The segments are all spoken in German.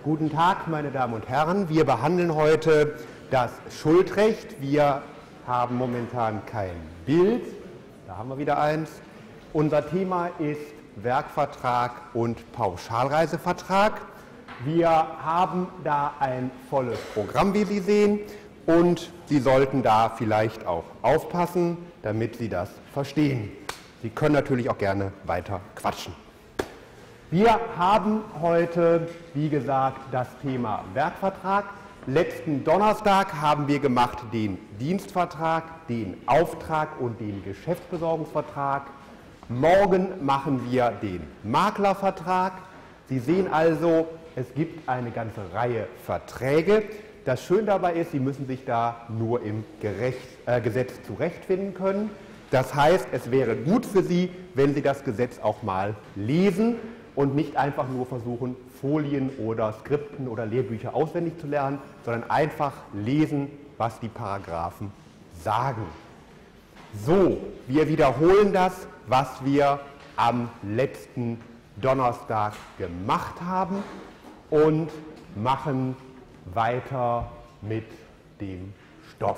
Guten Tag, meine Damen und Herren. Wir behandeln heute das Schuldrecht. Wir haben momentan kein Bild. Da haben wir wieder eins. Unser Thema ist Werkvertrag und Pauschalreisevertrag. Wir haben da ein volles Programm, wie Sie sehen, und Sie sollten da vielleicht auch aufpassen, damit Sie das verstehen. Sie können natürlich auch gerne weiter quatschen. Wir haben heute, wie gesagt, das Thema Werkvertrag. Letzten Donnerstag haben wir gemacht den Dienstvertrag, den Auftrag und den Geschäftsbesorgungsvertrag. Morgen machen wir den Maklervertrag. Sie sehen also, es gibt eine ganze Reihe Verträge. Das Schöne dabei ist, Sie müssen sich da nur im Gesetz zurechtfinden können. Das heißt, es wäre gut für Sie, wenn Sie das Gesetz auch mal lesen und nicht einfach nur versuchen, Folien oder Skripten oder Lehrbücher auswendig zu lernen, sondern einfach lesen, was die Paragraphen sagen. So, wir wiederholen das, was wir am letzten Donnerstag gemacht haben und machen weiter mit dem Stoff.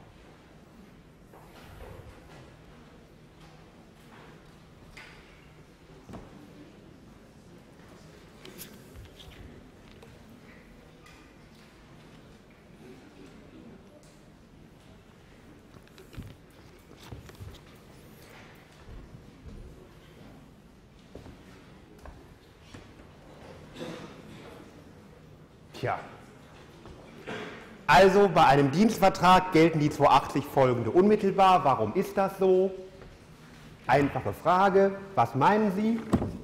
Tja, also bei einem Dienstvertrag gelten die 280 folgende unmittelbar. Warum ist das so? Einfache Frage. Was meinen Sie?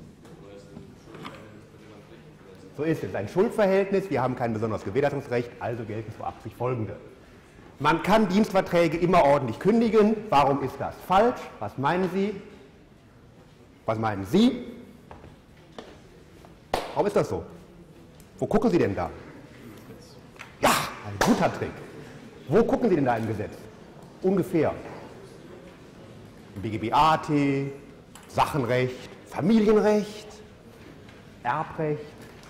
So ist es, ein Schuldverhältnis. Wir haben kein besonderes Gewährleistungsrecht, also gelten 280 folgende. Man kann Dienstverträge immer ordentlich kündigen. Warum ist das falsch? Was meinen Sie? Was meinen Sie? Warum ist das so? Wo gucken Sie denn da? Ja, ein guter Trick. Wo gucken Sie denn da im Gesetz? Ungefähr. BGB AT, Sachenrecht, Familienrecht, Erbrecht.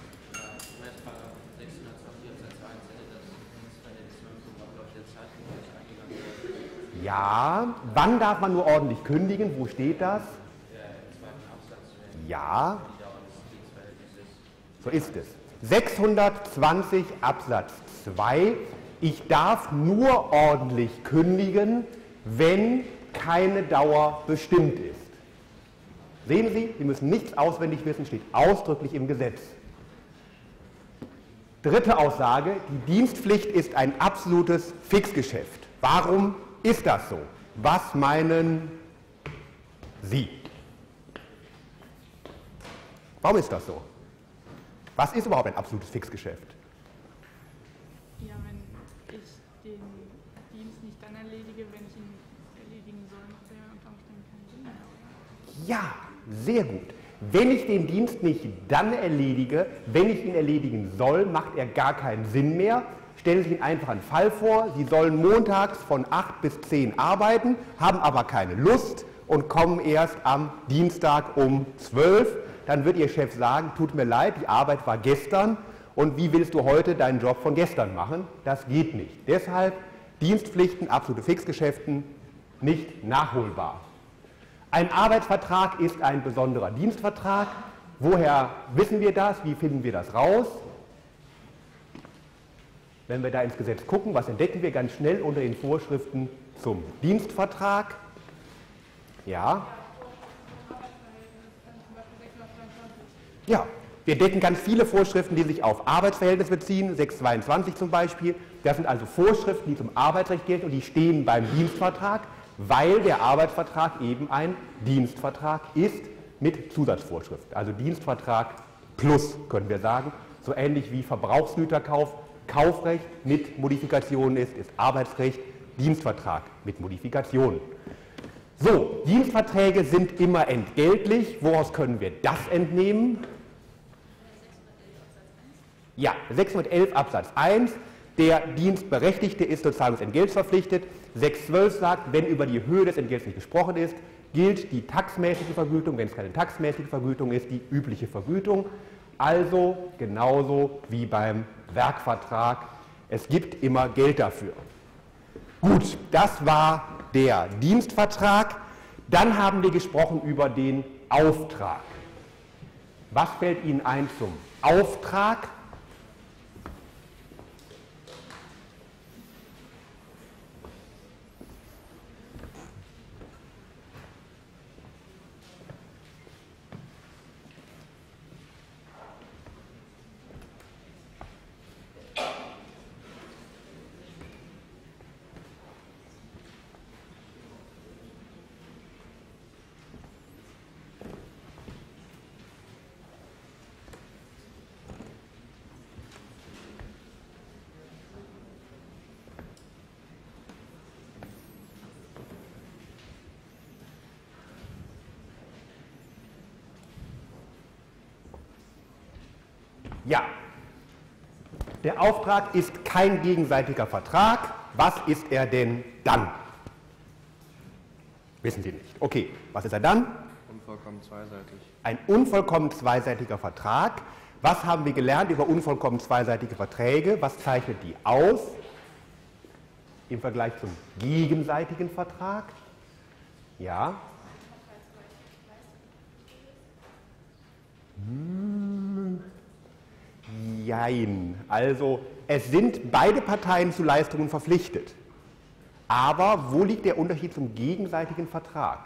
Ja, wann darf man nur ordentlich kündigen? Wo steht das? Ja, so ist es. 620 Absatz 2. Ich darf nur ordentlich kündigen, wenn keine Dauer bestimmt ist. Sehen Sie, Sie müssen nichts auswendig wissen, steht ausdrücklich im Gesetz. Dritte Aussage, die Dienstpflicht ist ein absolutes Fixgeschäft. Warum ist das so? Was meinen Sie? Warum ist das so? Was ist überhaupt ein absolutes Fixgeschäft? Ja, wenn ich den Dienst nicht dann erledige, wenn ich ihn erledigen soll, macht er unter Umständen keinen Sinn mehr, oder? Ja, sehr gut. Wenn ich den Dienst nicht dann erledige, wenn ich ihn erledigen soll, macht er gar keinen Sinn mehr. Stellen Sie sich einfach einen Fall vor, Sie sollen montags von 8 bis 10 arbeiten, haben aber keine Lust und kommen erst am Dienstag um 12. Dann wird Ihr Chef sagen, tut mir leid, die Arbeit war gestern und wie willst du heute deinen Job von gestern machen? Das geht nicht. Deshalb Dienstpflichten, absolute Fixgeschäften nicht nachholbar. Ein Arbeitsvertrag ist ein besonderer Dienstvertrag. Woher wissen wir das? Wie finden wir das raus? Wenn wir da ins Gesetz gucken, was entdecken wir ganz schnell unter den Vorschriften zum Dienstvertrag? Ja. Ja, wir entdecken ganz viele Vorschriften, die sich auf Arbeitsverhältnis beziehen, 622 zum Beispiel. Das sind also Vorschriften, die zum Arbeitsrecht gelten und die stehen beim Dienstvertrag, weil der Arbeitsvertrag eben ein Dienstvertrag ist mit Zusatzvorschriften. Also Dienstvertrag plus, können wir sagen. So ähnlich wie Verbrauchsgüterkauf Kaufrecht mit Modifikationen ist Arbeitsrecht Dienstvertrag mit Modifikationen. So, Dienstverträge sind immer entgeltlich. Woraus können wir das entnehmen? Ja, 611 Absatz 1. Der Dienstberechtigte ist zur Zahlung des Entgelts verpflichtet. 612 sagt, wenn über die Höhe des Entgelts nicht gesprochen ist, gilt die taxmäßige Vergütung, wenn es keine taxmäßige Vergütung ist, die übliche Vergütung. Also genauso wie beim Werkvertrag. Es gibt immer Geld dafür. Gut, das war der Dienstvertrag. Dann haben wir gesprochen über den Auftrag. Was fällt Ihnen ein zum Auftrag? Ja, der Auftrag ist kein gegenseitiger Vertrag. Was ist er denn dann? Wissen Sie nicht. Okay, was ist er dann? Unvollkommen zweiseitig. Ein unvollkommen zweiseitiger Vertrag. Was haben wir gelernt über unvollkommen zweiseitige Verträge? Was zeichnet die aus im Vergleich zum gegenseitigen Vertrag? Ja. Jein. Also es sind beide Parteien zu Leistungen verpflichtet. Aber wo liegt der Unterschied zum gegenseitigen Vertrag?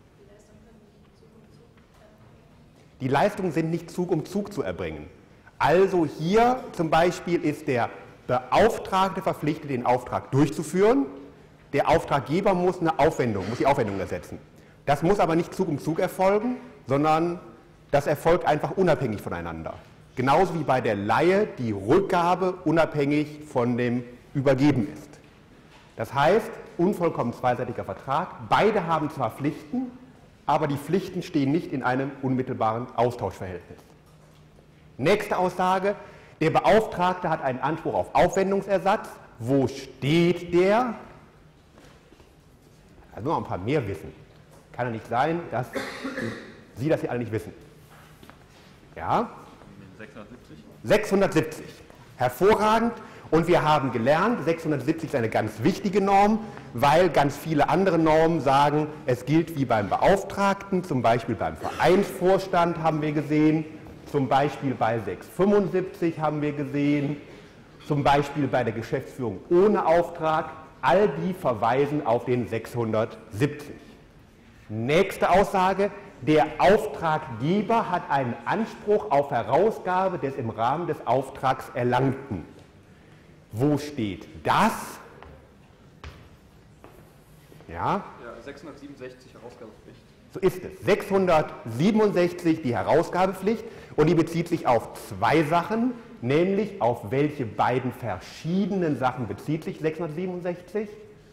Die Leistungen sind nicht Zug um Zug zu erbringen. Also hier zum Beispiel ist der Beauftragte verpflichtet, den Auftrag durchzuführen. Der Auftraggeber muss die Aufwendung ersetzen. Das muss aber nicht Zug um Zug erfolgen, sondern das erfolgt einfach unabhängig voneinander. Genauso wie bei der Leihe die Rückgabe unabhängig von dem Übergeben ist. Das heißt, unvollkommen zweiseitiger Vertrag, beide haben zwar Pflichten, aber die Pflichten stehen nicht in einem unmittelbaren Austauschverhältnis. Nächste Aussage, der Beauftragte hat einen Anspruch auf Aufwendungsersatz. Wo steht der? Also nur ein paar mehr wissen. Kann ja nicht sein, dass Sie das hier alle nicht wissen. Ja? 670? 670. Hervorragend. Und wir haben gelernt, 670 ist eine ganz wichtige Norm, weil ganz viele andere Normen sagen, es gilt wie beim Beauftragten, zum Beispiel beim Vereinsvorstand haben wir gesehen, zum Beispiel bei 675 haben wir gesehen, zum Beispiel bei der Geschäftsführung ohne Auftrag. All die verweisen auf den 670. Nächste Aussage. Der Auftraggeber hat einen Anspruch auf Herausgabe des im Rahmen des Auftrags Erlangten. Wo steht das? Ja? Ja, 667 Herausgabepflicht. So ist es. 667 die Herausgabepflicht und die bezieht sich auf zwei Sachen, nämlich auf welche beiden verschiedenen Sachen bezieht sich 667?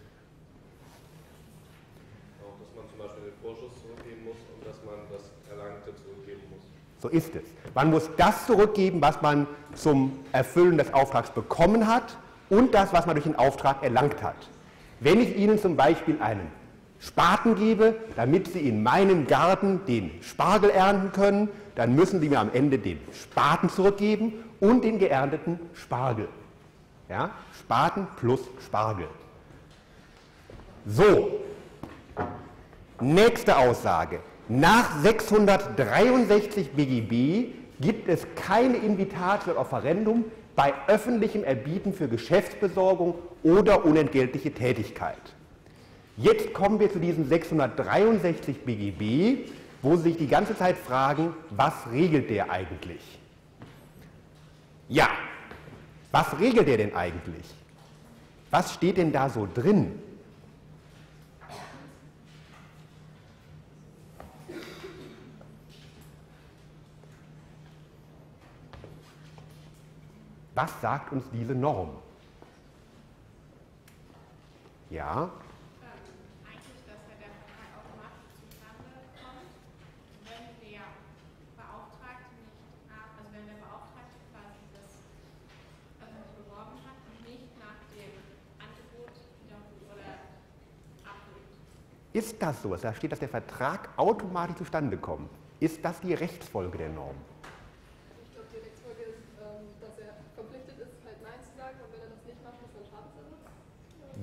Auch, dass man zum Beispiel den Vorschuss zurückgeben muss und dass man das Erlangte zurückgeben muss. So ist es. Man muss das zurückgeben, was man zum Erfüllen des Auftrags bekommen hat und das, was man durch den Auftrag erlangt hat. Wenn ich Ihnen zum Beispiel einen Spaten gebe, damit Sie in meinem Garten den Spargel ernten können, dann müssen Sie mir am Ende den Spaten zurückgeben und den geernteten Spargel. Ja? Spaten plus Spargel. So, nächste Aussage. Nach 663 BGB gibt es keine Invitatio ad offerendum bei öffentlichem Erbieten für Geschäftsbesorgung oder unentgeltliche Tätigkeit. Jetzt kommen wir zu diesem 663 BGB, wo Sie sich die ganze Zeit fragen, was regelt der eigentlich? Ja, was regelt der denn eigentlich? Was steht denn da so drin? Was sagt uns diese Norm? Ja? Eigentlich, dass der Vertrag automatisch zustande kommt, wenn der Beauftragte nicht also wenn der Beauftragte quasi das öffentlich beworben hat und nicht nach dem Angebot oder ablehnt. Ist das so? Da steht, dass der Vertrag automatisch zustande kommt. Ist das die Rechtsfolge der Norm? Ich glaube,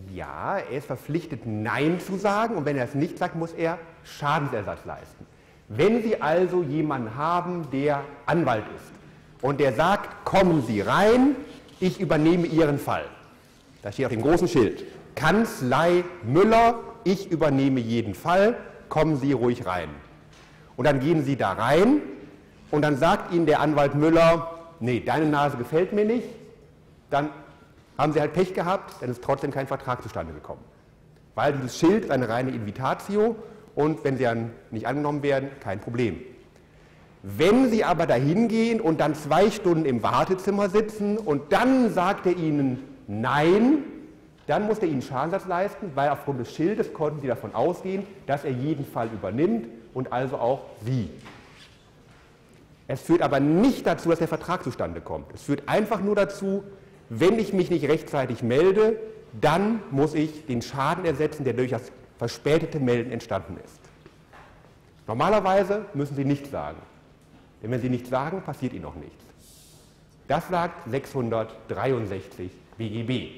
Ja, er ist verpflichtet, Nein zu sagen, und wenn er es nicht sagt, muss er Schadensersatz leisten. Wenn Sie also jemanden haben, der Anwalt ist und der sagt, kommen Sie rein, ich übernehme Ihren Fall. Da steht auf dem großen Schild, Kanzlei Müller, ich übernehme jeden Fall, kommen Sie ruhig rein. Und dann gehen Sie da rein und dann sagt Ihnen der Anwalt Müller, nee, deine Nase gefällt mir nicht, dann haben Sie halt Pech gehabt, dann ist trotzdem kein Vertrag zustande gekommen. Weil dieses Schild ist eine reine Invitatio und wenn Sie dann nicht angenommen werden, kein Problem. Wenn Sie aber dahin gehen und dann 2 Stunden im Wartezimmer sitzen und dann sagt er Ihnen Nein, dann muss er Ihnen Schadensersatz leisten, weil aufgrund des Schildes konnten Sie davon ausgehen, dass er jeden Fall übernimmt und also auch Sie. Es führt aber nicht dazu, dass der Vertrag zustande kommt. Es führt einfach nur dazu, wenn ich mich nicht rechtzeitig melde, dann muss ich den Schaden ersetzen, der durch das verspätete Melden entstanden ist. Normalerweise müssen Sie nichts sagen. Denn wenn Sie nichts sagen, passiert Ihnen auch nichts. Das sagt 663 BGB.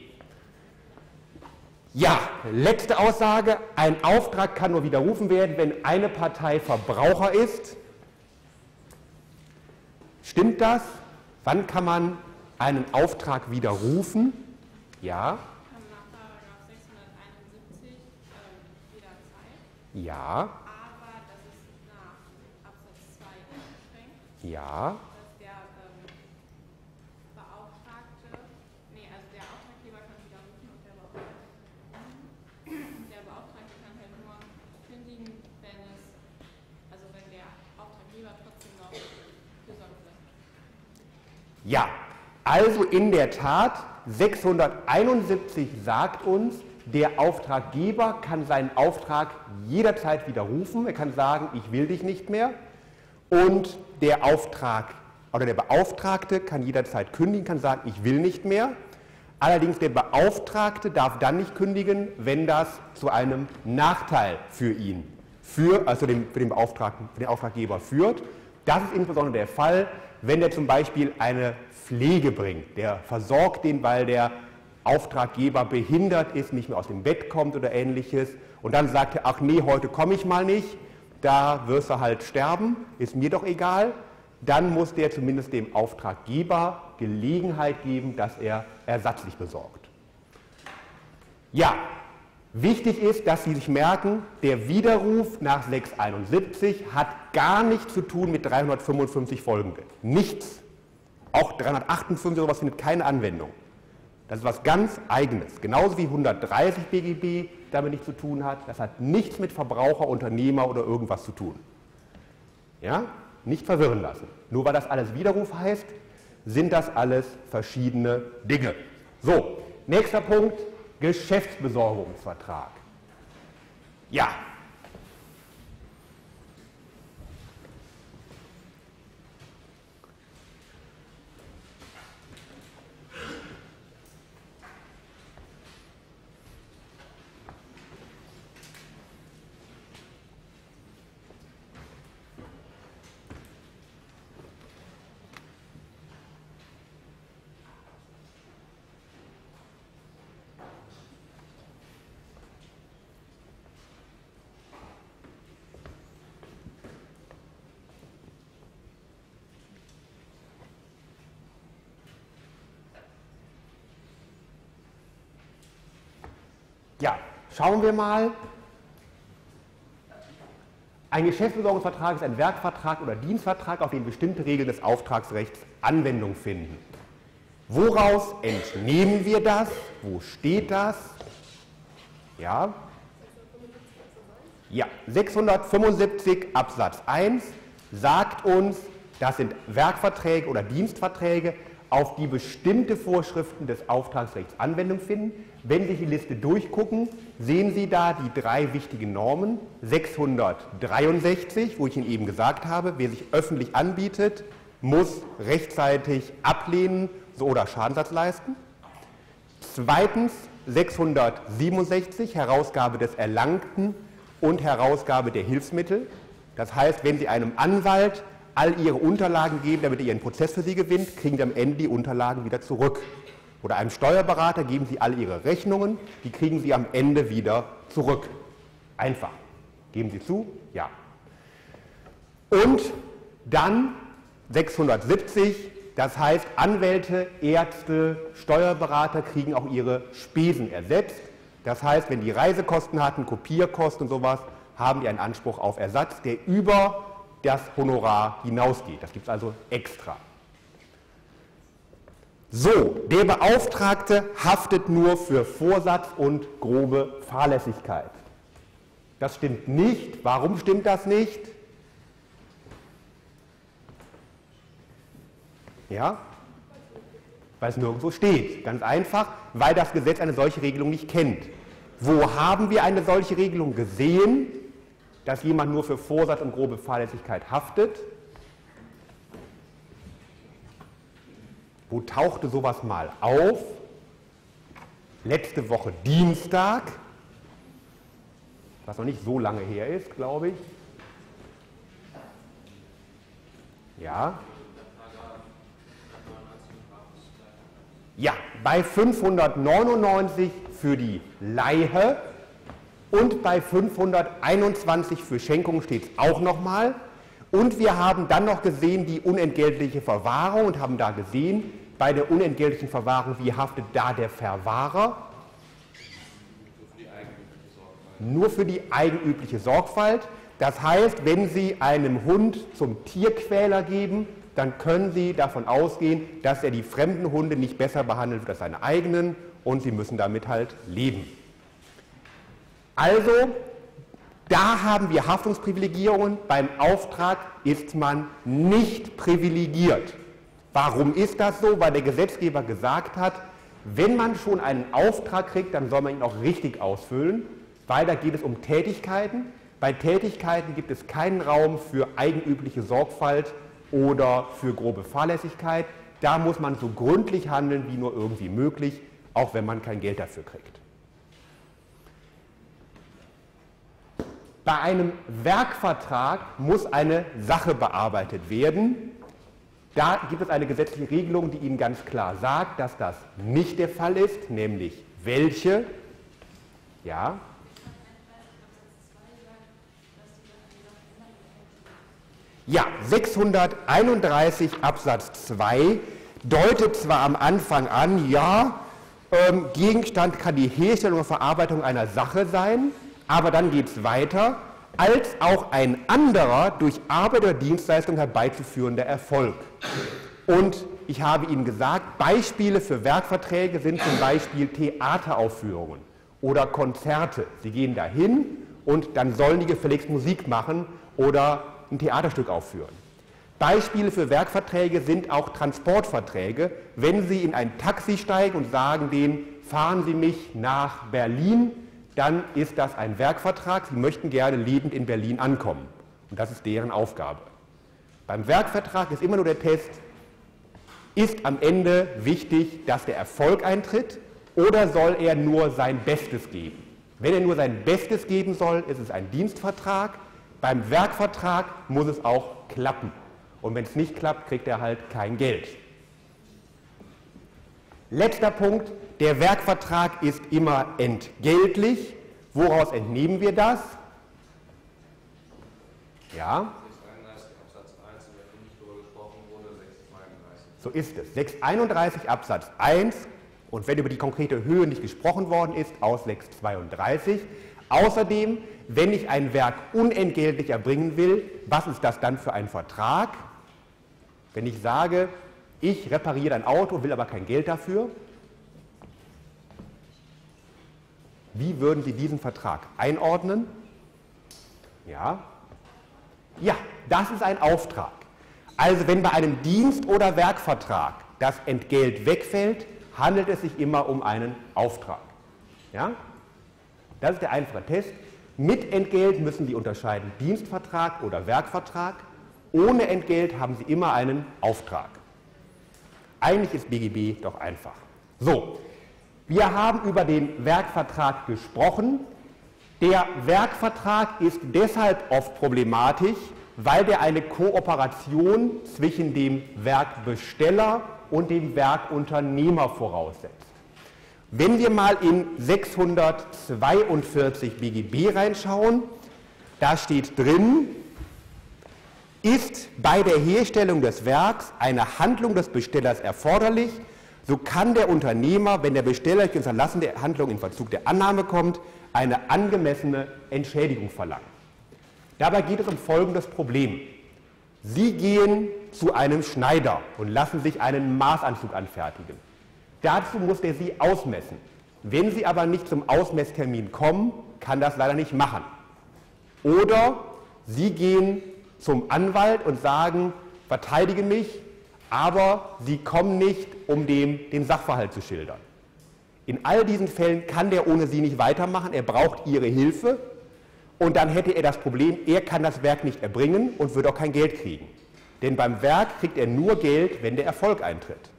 Ja, letzte Aussage. Ein Auftrag kann nur widerrufen werden, wenn eine Partei Verbraucher ist. Stimmt das? Wann kann man einen Auftrag widerrufen? Ja. Nach § 671 jederzeit. Ja. Aber das ist nach Absatz 2 eingeschränkt, Ja. dass der Beauftragte, also der Auftraggeber kann widerrufen und der Beauftragte kann halt nur kündigen, wenn der Auftraggeber trotzdem noch gesorgt wird. Ja. Also in der Tat, 671 sagt uns, der Auftraggeber kann seinen Auftrag jederzeit widerrufen. Er kann sagen, ich will dich nicht mehr. Und der Beauftragte kann jederzeit kündigen, kann sagen, ich will nicht mehr. Allerdings der Beauftragte darf dann nicht kündigen, wenn das zu einem Nachteil für ihn, für den Auftraggeber führt. Das ist insbesondere der Fall, wenn er zum Beispiel eine Pflege bringt. Der versorgt den, weil der Auftraggeber behindert ist, nicht mehr aus dem Bett kommt oder ähnliches. Und dann sagt er, ach nee, heute komme ich mal nicht, da wirst du halt sterben, ist mir doch egal. Dann muss der zumindest dem Auftraggeber Gelegenheit geben, dass er ersatzlich besorgt. Ja, wichtig ist, dass Sie sich merken, der Widerruf nach 671 hat gar nichts zu tun mit 355 folgende. Nichts. Auch 358 sowas findet keine Anwendung. Das ist was ganz Eigenes. Genauso wie 130 BGB damit nichts zu tun hat. Das hat nichts mit Verbraucher, Unternehmer oder irgendwas zu tun. Ja? Nicht verwirren lassen. Nur weil das alles Widerruf heißt, sind das alles verschiedene Dinge. So, nächster Punkt, Geschäftsbesorgungsvertrag. Ja. Ja, schauen wir mal. Ein Geschäftsbesorgungsvertrag ist ein Werkvertrag oder Dienstvertrag, auf den bestimmte Regeln des Auftragsrechts Anwendung finden. Woraus entnehmen wir das? Wo steht das? Ja. Ja, 675 Absatz 1 sagt uns, das sind Werkverträge oder Dienstverträge, auf die bestimmte Vorschriften des Auftragsrechts Anwendung finden. Wenn Sie die Liste durchgucken, sehen Sie da die 3 wichtigen Normen. 663, wo ich Ihnen eben gesagt habe, wer sich öffentlich anbietet, muss rechtzeitig ablehnen oder Schadensersatz leisten. Zweitens 667, Herausgabe des Erlangten und Herausgabe der Hilfsmittel. Das heißt, wenn Sie einem Anwalt all Ihre Unterlagen geben, damit er Ihren Prozess für Sie gewinnt, kriegen Sie am Ende die Unterlagen wieder zurück. oder einem Steuerberater geben Sie alle Ihre Rechnungen, die kriegen Sie am Ende wieder zurück. Einfach. Geben Sie zu? Ja. Und dann 670, das heißt, Anwälte, Ärzte, Steuerberater kriegen auch ihre Spesen ersetzt. Das heißt, wenn die Reisekosten hatten, Kopierkosten und sowas, haben die einen Anspruch auf Ersatz, der über das Honorar hinausgeht. Das gibt es also extra. So, der Beauftragte haftet nur für Vorsatz und grobe Fahrlässigkeit. Das stimmt nicht. Warum stimmt das nicht? Ja, weil es nirgendwo steht. Ganz einfach, weil das Gesetz eine solche Regelung nicht kennt. Wo haben wir eine solche Regelung gesehen, dass jemand nur für Vorsatz und grobe Fahrlässigkeit haftet? Wo tauchte sowas mal auf? Letzte Woche Dienstag, was noch nicht so lange her ist, glaube ich. Ja. Ja, bei 599 für die Leihe und bei 521 für Schenkung steht es auch nochmal. Und wir haben dann noch gesehen die unentgeltliche Verwahrung und haben da gesehen, bei der unentgeltlichen Verwahrung, wie haftet da der Verwahrer? Nur für die eigenübliche Sorgfalt. Das heißt, wenn Sie einem Hund zum Tierquäler geben, dann können Sie davon ausgehen, dass er die fremden Hunde nicht besser behandelt wird als seine eigenen und Sie müssen damit halt leben. Also, da haben wir Haftungsprivilegierungen. Beim Auftrag ist man nicht privilegiert. Warum ist das so? Weil der Gesetzgeber gesagt hat, wenn man schon einen Auftrag kriegt, dann soll man ihn auch richtig ausfüllen, weil da geht es um Tätigkeiten. Bei Tätigkeiten gibt es keinen Raum für eigenübliche Sorgfalt oder für grobe Fahrlässigkeit. Da muss man so gründlich handeln wie nur irgendwie möglich, auch wenn man kein Geld dafür kriegt. Bei einem Werkvertrag muss eine Sache bearbeitet werden. Da gibt es eine gesetzliche Regelung, die Ihnen ganz klar sagt, dass das nicht der Fall ist, nämlich welche? Ja. Ja, 631 Absatz 2 deutet zwar am Anfang an, ja, Gegenstand kann die Herstellung und Verarbeitung einer Sache sein, aber dann geht es weiter, als auch ein anderer durch Arbeit oder Dienstleistung herbeizuführender Erfolg. Und ich habe Ihnen gesagt, Beispiele für Werkverträge sind zum Beispiel Theateraufführungen oder Konzerte. Sie gehen dahin und dann sollen die gefälligst Musik machen oder ein Theaterstück aufführen. Beispiele für Werkverträge sind auch Transportverträge. Wenn Sie in ein Taxi steigen und sagen denen, fahren Sie mich nach Berlin, dann ist das ein Werkvertrag. Sie möchten gerne lebend in Berlin ankommen. Und das ist deren Aufgabe. Beim Werkvertrag ist immer nur der Test, ist am Ende wichtig, dass der Erfolg eintritt oder soll er nur sein Bestes geben? Wenn er nur sein Bestes geben soll, ist es ein Dienstvertrag. Beim Werkvertrag muss es auch klappen. Und wenn es nicht klappt, kriegt er halt kein Geld. Letzter Punkt, der Werkvertrag ist immer entgeltlich. Woraus entnehmen wir das? Ja? 631 Absatz 1, über den nicht darüber gesprochen wurde, 632. So ist es. 631 Absatz 1 und wenn über die konkrete Höhe nicht gesprochen worden ist, aus 632. Außerdem, wenn ich ein Werk unentgeltlich erbringen will, was ist das dann für ein Vertrag? Wenn ich sage, ich repariere ein Auto, will aber kein Geld dafür, wie würden Sie diesen Vertrag einordnen? Ja? Ja, das ist ein Auftrag. Also wenn bei einem Dienst- oder Werkvertrag das Entgelt wegfällt, handelt es sich immer um einen Auftrag. Ja? Das ist der einfache Test. Mit Entgelt müssen Sie unterscheiden Dienstvertrag oder Werkvertrag. Ohne Entgelt haben Sie immer einen Auftrag. Eigentlich ist BGB doch einfach. So, wir haben über den Werkvertrag gesprochen. Der Werkvertrag ist deshalb oft problematisch, weil der eine Kooperation zwischen dem Werkbesteller und dem Werkunternehmer voraussetzt. Wenn wir mal in 642 BGB reinschauen, da steht drin, ist bei der Herstellung des Werks eine Handlung des Bestellers erforderlich, so kann der Unternehmer, wenn der Besteller durch das Unterlassen der Handlung in Verzug der Annahme kommt, eine angemessene Entschädigung verlangen. Dabei geht es um folgendes Problem. Sie gehen zu einem Schneider und lassen sich einen Maßanzug anfertigen. Dazu muss der Sie ausmessen. Wenn Sie aber nicht zum Ausmesstermin kommen, kann das leider nicht machen. Oder Sie gehen zum Anwalt und sagen, verteidige mich, aber Sie kommen nicht, um dem den Sachverhalt zu schildern. In all diesen Fällen kann der ohne Sie nicht weitermachen, er braucht Ihre Hilfe und dann hätte er das Problem, er kann das Werk nicht erbringen und wird auch kein Geld kriegen. Denn beim Werk kriegt er nur Geld, wenn der Erfolg eintritt.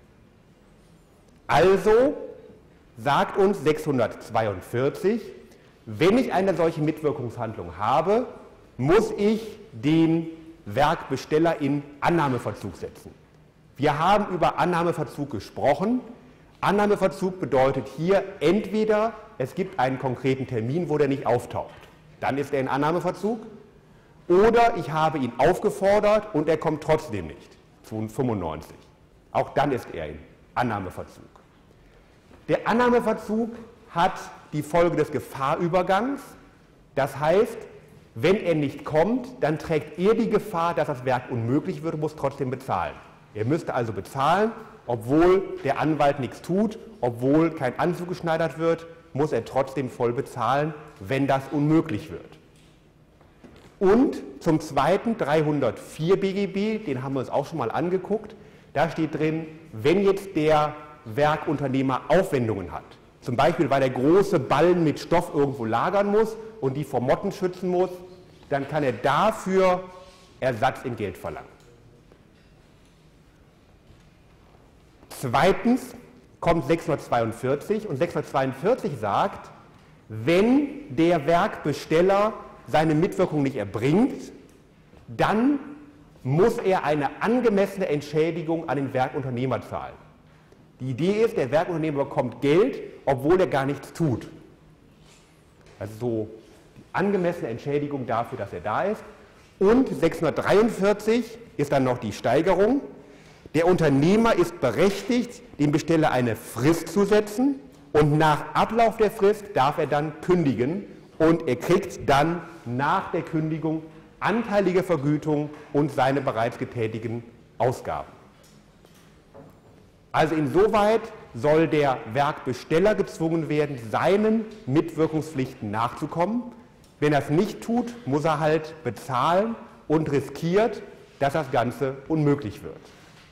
Also sagt uns 642, wenn ich eine solche Mitwirkungshandlung habe, muss ich den Werkbesteller in Annahmeverzug setzen. Wir haben über Annahmeverzug gesprochen. Annahmeverzug bedeutet hier entweder, es gibt einen konkreten Termin, wo der nicht auftaucht. Dann ist er in Annahmeverzug. Oder ich habe ihn aufgefordert und er kommt trotzdem nicht. 95. Auch dann ist er in Annahmeverzug. Der Annahmeverzug hat die Folge des Gefahrübergangs. Das heißt, wenn er nicht kommt, dann trägt er die Gefahr, dass das Werk unmöglich wird und muss trotzdem bezahlen. Er müsste also bezahlen, obwohl der Anwalt nichts tut, obwohl kein Anzug geschneidert wird, muss er trotzdem voll bezahlen, wenn das unmöglich wird. Und zum zweiten 304 BGB, den haben wir uns auch schon mal angeguckt, da steht drin, wenn jetzt der Werkunternehmer Aufwendungen hat, zum Beispiel weil er große Ballen mit Stoff irgendwo lagern muss und die vor Motten schützen muss, dann kann er dafür Ersatz in Geld verlangen. Zweitens kommt 642 und 642 sagt, wenn der Werkbesteller seine Mitwirkung nicht erbringt, dann muss er eine angemessene Entschädigung an den Werkunternehmer zahlen. Die Idee ist, der Werkunternehmer bekommt Geld, obwohl er gar nichts tut. Also so die angemessene Entschädigung dafür, dass er da ist. Und 643 ist dann noch die Steigerung. Der Unternehmer ist berechtigt, dem Besteller eine Frist zu setzen und nach Ablauf der Frist darf er dann kündigen und er kriegt dann nach der Kündigung anteilige Vergütung und seine bereits getätigten Ausgaben. Also insoweit soll der Werkbesteller gezwungen werden, seinen Mitwirkungspflichten nachzukommen. Wenn er es nicht tut, muss er halt bezahlen und riskiert, dass das Ganze unmöglich wird.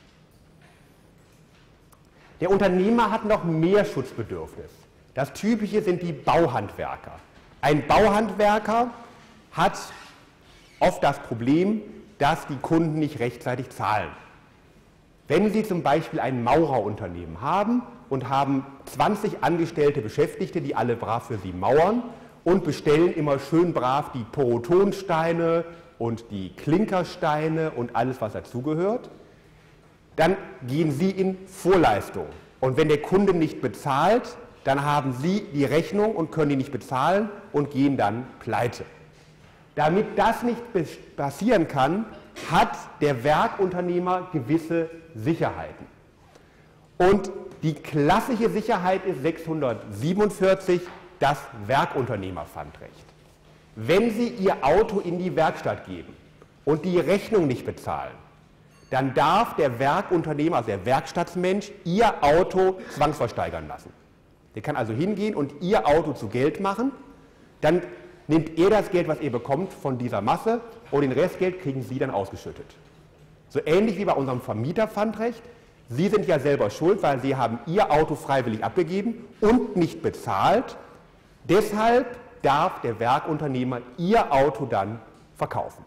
Der Unternehmer hat noch mehr Schutzbedürfnis. Das Typische sind die Bauhandwerker. Ein Bauhandwerker hat oft das Problem, dass die Kunden nicht rechtzeitig zahlen. Wenn Sie zum Beispiel ein Maurerunternehmen haben und haben 20 angestellte Beschäftigte, die alle brav für Sie mauern und bestellen immer schön brav die Porotonsteine und die Klinkersteine und alles, was dazugehört, dann gehen Sie in Vorleistung. Und wenn der Kunde nicht bezahlt, dann haben Sie die Rechnung und können die nicht bezahlen und gehen dann pleite. Damit das nicht passieren kann, hat der Werkunternehmer gewisse Sicherheiten. Und die klassische Sicherheit ist 647, das Werkunternehmerpfandrecht. Wenn Sie Ihr Auto in die Werkstatt geben und die Rechnung nicht bezahlen, dann darf der Werkunternehmer, also der Werkstattsmensch, Ihr Auto zwangsversteigern lassen. Der kann also hingehen und Ihr Auto zu Geld machen, dann nimmt er das Geld, was er bekommt, von dieser Masse und den Restgeld kriegen Sie dann ausgeschüttet. So ähnlich wie bei unserem Vermieterpfandrecht. Sie sind ja selber schuld, weil Sie haben Ihr Auto freiwillig abgegeben und nicht bezahlt. Deshalb darf der Werkunternehmer Ihr Auto dann verkaufen.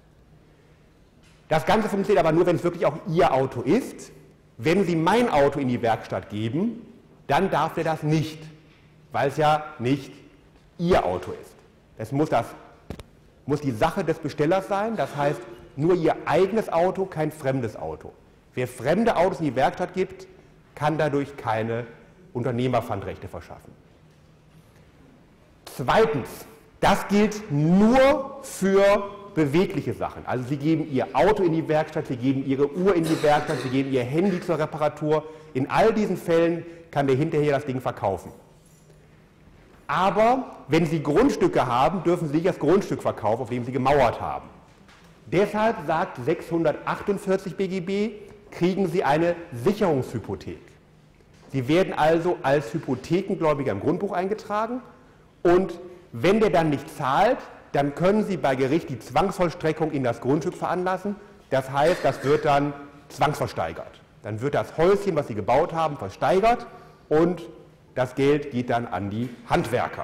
Das Ganze funktioniert aber nur, wenn es wirklich auch Ihr Auto ist. Wenn Sie mein Auto in die Werkstatt geben, dann darf er das nicht, weil es ja nicht Ihr Auto ist. Es muss die Sache des Bestellers sein, das heißt nur Ihr eigenes Auto, kein fremdes Auto. Wer fremde Autos in die Werkstatt gibt, kann dadurch keine Unternehmerpfandrechte verschaffen. Zweitens, das gilt nur für bewegliche Sachen. Also Sie geben Ihr Auto in die Werkstatt, Sie geben Ihre Uhr in die Werkstatt, Sie geben Ihr Handy zur Reparatur. In all diesen Fällen kann der hinterher das Ding verkaufen. Aber wenn Sie Grundstücke haben, dürfen Sie nicht das Grundstück verkaufen, auf dem Sie gemauert haben. Deshalb sagt 648 BGB, kriegen Sie eine Sicherungshypothek. Sie werden also als Hypothekengläubiger im Grundbuch eingetragen und wenn der dann nicht zahlt, dann können Sie bei Gericht die Zwangsvollstreckung in das Grundstück veranlassen. Das heißt, das wird dann zwangsversteigert. Dann wird das Häuschen, was Sie gebaut haben, versteigert und das Geld geht dann an die Handwerker.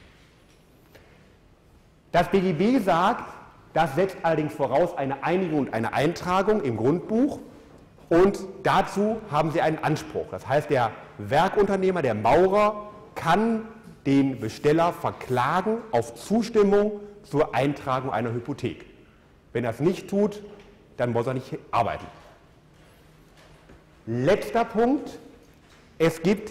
Das BGB sagt, das setzt allerdings voraus eine Einigung und eine Eintragung im Grundbuch und dazu haben Sie einen Anspruch. Das heißt, der Werkunternehmer, der Maurer, kann den Besteller verklagen auf Zustimmung zur Eintragung einer Hypothek. Wenn er es nicht tut, dann muss er nicht arbeiten. Letzter Punkt, es gibt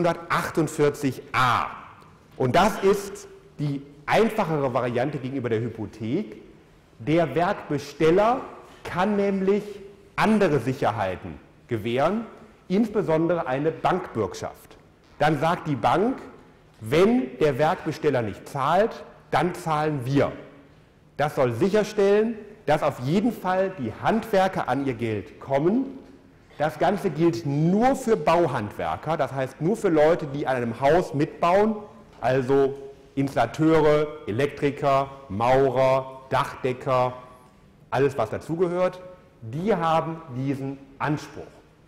648a und das ist die einfachere Variante gegenüber der Hypothek. Der Werkbesteller kann nämlich andere Sicherheiten gewähren, insbesondere eine Bankbürgschaft. Dann sagt die Bank, wenn der Werkbesteller nicht zahlt, dann zahlen wir. Das soll sicherstellen, dass auf jeden Fall die Handwerker an ihr Geld kommen. Das Ganze gilt nur für Bauhandwerker, das heißt nur für Leute, die an einem Haus mitbauen, also Installateure, Elektriker, Maurer, Dachdecker, alles was dazugehört, die haben diesen Anspruch.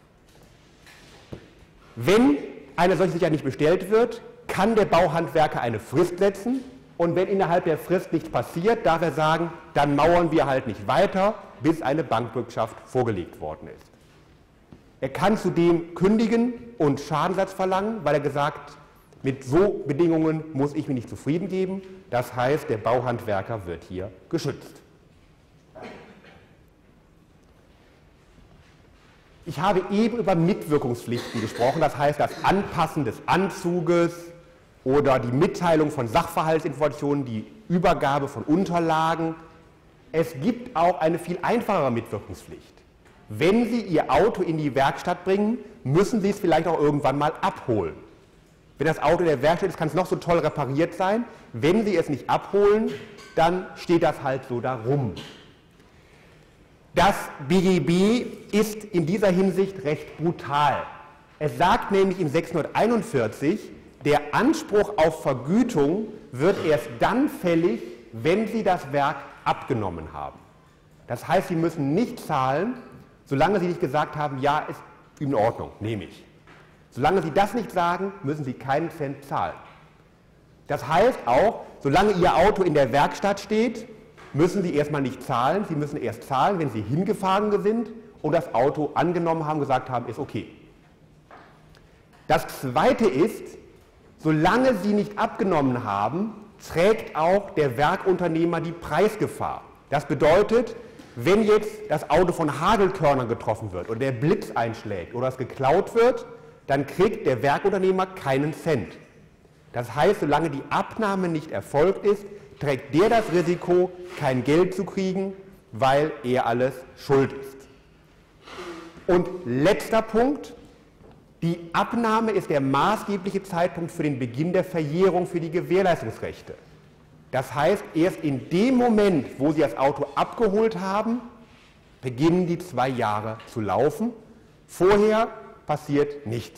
Wenn eine solche Sicherheit nicht bestellt wird, kann der Bauhandwerker eine Frist setzen und wenn innerhalb der Frist nichts passiert, darf er sagen, dann mauern wir halt nicht weiter, bis eine Bankbürgschaft vorgelegt worden ist. Er kann zudem kündigen und Schadensersatz verlangen, weil er gesagt, mit so Bedingungen muss ich mich nicht zufrieden geben. Das heißt, der Bauhandwerker wird hier geschützt. Ich habe eben über Mitwirkungspflichten gesprochen, das heißt das Anpassen des Anzuges oder die Mitteilung von Sachverhaltsinformationen, die Übergabe von Unterlagen. Es gibt auch eine viel einfachere Mitwirkungspflicht. Wenn Sie Ihr Auto in die Werkstatt bringen, müssen Sie es vielleicht auch irgendwann mal abholen. Wenn das Auto in der Werkstatt ist, kann es noch so toll repariert sein. Wenn Sie es nicht abholen, dann steht das halt so da rum. Das BGB ist in dieser Hinsicht recht brutal. Es sagt nämlich in 641, der Anspruch auf Vergütung wird erst dann fällig, wenn Sie das Werk abgenommen haben. Das heißt, Sie müssen nicht zahlen, solange Sie nicht gesagt haben, ja, ist in Ordnung, nehme ich. Solange Sie das nicht sagen, müssen Sie keinen Cent zahlen. Das heißt auch, solange Ihr Auto in der Werkstatt steht, müssen Sie erstmal nicht zahlen. Sie müssen erst zahlen, wenn Sie hingefahren sind und das Auto angenommen haben, gesagt haben, ist okay. Das Zweite ist, solange Sie nicht abgenommen haben, trägt auch der Werkunternehmer die Preisgefahr. Das bedeutet, wenn jetzt das Auto von Hagelkörnern getroffen wird oder der Blitz einschlägt oder es geklaut wird, dann kriegt der Werkunternehmer keinen Cent. Das heißt, solange die Abnahme nicht erfolgt ist, trägt der das Risiko, kein Geld zu kriegen, weil er alles schuld ist. Und letzter Punkt, die Abnahme ist der maßgebliche Zeitpunkt für den Beginn der Verjährung für die Gewährleistungsrechte. Das heißt, erst in dem Moment, wo Sie das Auto abgeholt haben, beginnen die 2 Jahre zu laufen. Vorher passiert nichts.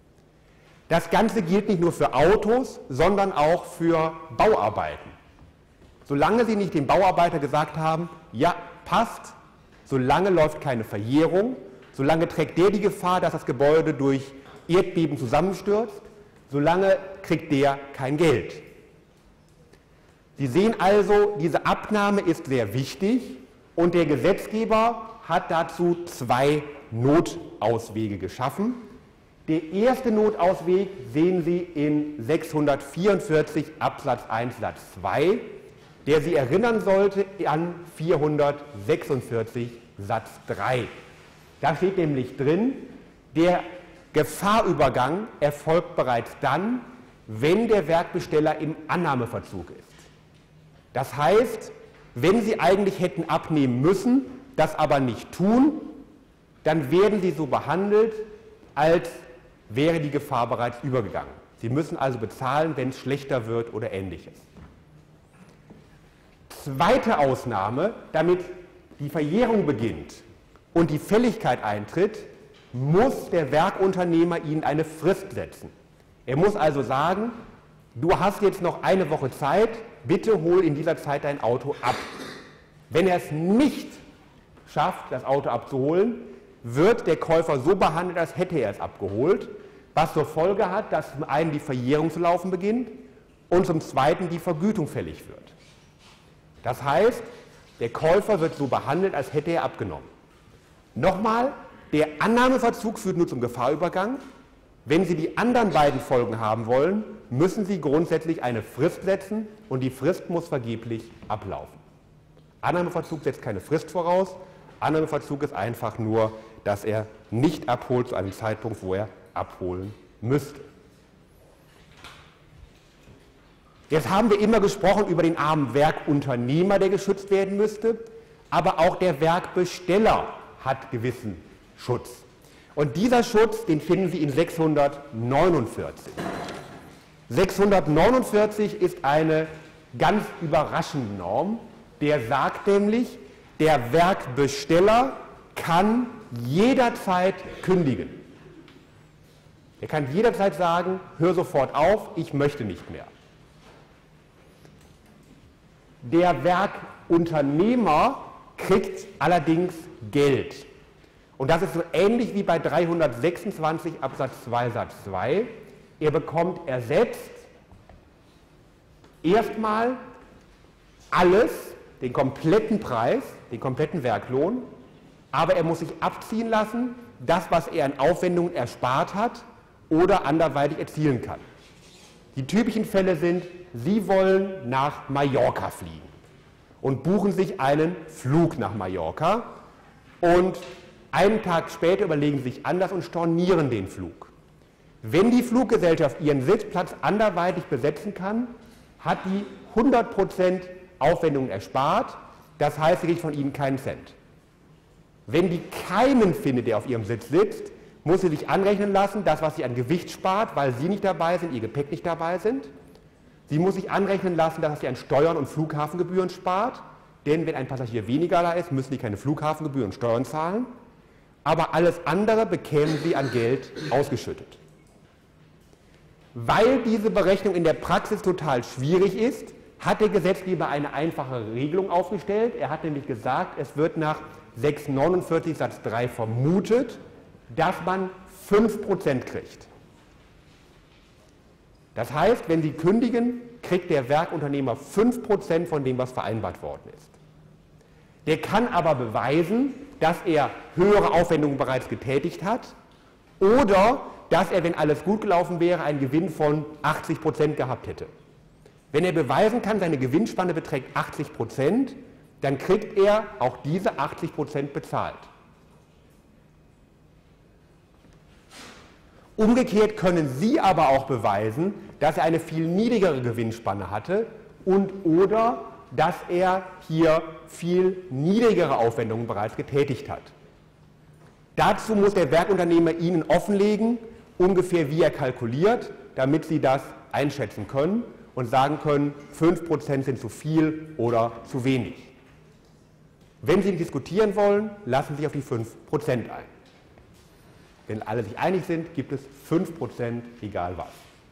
Das Ganze gilt nicht nur für Autos, sondern auch für Bauarbeiten. Solange Sie nicht dem Bauarbeiter gesagt haben, ja, passt, solange läuft keine Verjährung, solange trägt der die Gefahr, dass das Gebäude durch Erdbeben zusammenstürzt, solange kriegt der kein Geld. Sie sehen also, diese Abnahme ist sehr wichtig und der Gesetzgeber hat dazu 2 Notauswege geschaffen. Der erste Notausweg sehen Sie in 644 Absatz 1 Satz 2, der Sie erinnern sollte an 446 Satz 3. Da steht nämlich drin, der Gefahrübergang erfolgt bereits dann, wenn der Werkbesteller im Annahmeverzug ist. Das heißt, wenn Sie eigentlich hätten abnehmen müssen, das aber nicht tun, dann werden Sie so behandelt, als wäre die Gefahr bereits übergegangen. Sie müssen also bezahlen, wenn es schlechter wird oder Ähnliches. Zweite Ausnahme, damit die Verjährung beginnt und die Fälligkeit eintritt, muss der Werkunternehmer Ihnen eine Frist setzen. Er muss also sagen, du hast jetzt noch eine Woche Zeit, bitte hol in dieser Zeit dein Auto ab. Wenn er es nicht schafft, das Auto abzuholen, wird der Käufer so behandelt, als hätte er es abgeholt, was zur Folge hat, dass zum einen die Verjährung zu laufen beginnt und zum zweiten die Vergütung fällig wird. Das heißt, der Käufer wird so behandelt, als hätte er abgenommen. Nochmal, der Annahmeverzug führt nur zum Gefahrübergang. Wenn Sie die anderen beiden Folgen haben wollen, müssen Sie grundsätzlich eine Frist setzen und die Frist muss vergeblich ablaufen. Annahmeverzug setzt keine Frist voraus. Annahmeverzug ist einfach nur, dass er nicht abholt zu einem Zeitpunkt, wo er abholen müsste. Jetzt haben wir immer gesprochen über den armen Werkunternehmer, der geschützt werden müsste, aber auch der Werkbesteller hat gewissen Schutz. Und dieser Schutz, den finden Sie in 649. 649 ist eine ganz überraschende Norm, der sagt nämlich, der Werkbesteller kann jederzeit kündigen. Er kann jederzeit sagen, hör sofort auf, ich möchte nicht mehr. Der Werkunternehmer kriegt allerdings Geld. Und das ist so ähnlich wie bei 326 Absatz 2 Satz 2. Er bekommt ersetzt erstmal alles, den kompletten Preis, den kompletten Werklohn, aber er muss sich abziehen lassen, das, was er an Aufwendungen erspart hat oder anderweitig erzielen kann. Die typischen Fälle sind, Sie wollen nach Mallorca fliegen und buchen sich einen Flug nach Mallorca und einen Tag später überlegen Sie sich anders und stornieren den Flug. Wenn die Fluggesellschaft ihren Sitzplatz anderweitig besetzen kann, hat die 100% Aufwendungen erspart, das heißt, sie kriegt von Ihnen keinen Cent. Wenn die keinen findet, der auf ihrem Sitz sitzt, muss sie sich anrechnen lassen, das, was sie an Gewicht spart, weil Sie nicht dabei sind, Ihr Gepäck nicht dabei sind. Sie muss sich anrechnen lassen, dass sie an Steuern und Flughafengebühren spart, denn wenn ein Passagier weniger da ist, müssen Sie keine Flughafengebühren und Steuern zahlen. Aber alles andere bekämen Sie an Geld ausgeschüttet. Weil diese Berechnung in der Praxis total schwierig ist, hat der Gesetzgeber eine einfache Regelung aufgestellt. Er hat nämlich gesagt, es wird nach 649 Satz 3 vermutet, dass man 5% kriegt. Das heißt, wenn Sie kündigen, kriegt der Werkunternehmer 5% von dem, was vereinbart worden ist. Der kann aber beweisen, dass er höhere Aufwendungen bereits getätigt hat oder dass er, wenn alles gut gelaufen wäre, einen Gewinn von 80% gehabt hätte. Wenn er beweisen kann, seine Gewinnspanne beträgt 80%, dann kriegt er auch diese 80% bezahlt. Umgekehrt können Sie aber auch beweisen, dass er eine viel niedrigere Gewinnspanne hatte und oder dass er hier viel niedrigere Aufwendungen bereits getätigt hat. Dazu muss der Werkunternehmer Ihnen offenlegen, ungefähr wie er kalkuliert, damit Sie das einschätzen können und sagen können, 5% sind zu viel oder zu wenig. Wenn Sie diskutieren wollen, lassen Sie sich auf die 5% ein. Wenn alle sich einig sind, gibt es 5%, egal was.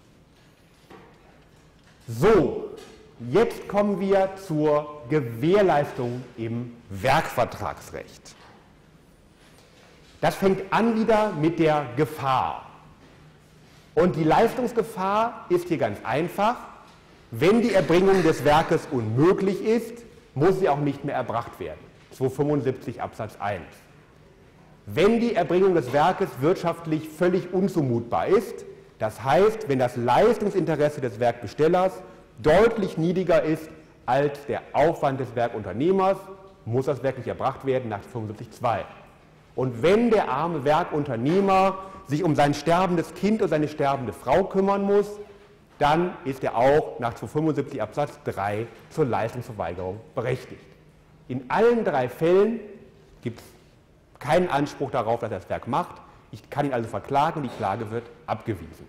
So, jetzt kommen wir zur Gewährleistung im Werkvertragsrecht. Das fängt an wieder mit der Gefahr. Und die Leistungsgefahr ist hier ganz einfach. Wenn die Erbringung des Werkes unmöglich ist, muss sie auch nicht mehr erbracht werden. 275 Absatz 1. Wenn die Erbringung des Werkes wirtschaftlich völlig unzumutbar ist, das heißt, wenn das Leistungsinteresse des Werkbestellers deutlich niedriger ist als der Aufwand des Werkunternehmers, muss das Werk nicht erbracht werden nach 75.2. Und wenn der arme Werkunternehmer sich um sein sterbendes Kind oder seine sterbende Frau kümmern muss, dann ist er auch nach 275 Absatz 3 zur Leistungsverweigerung berechtigt. In allen 3 Fällen gibt es keinen Anspruch darauf, dass er das Werk macht. Ich kann ihn also verklagen und die Klage wird abgewiesen.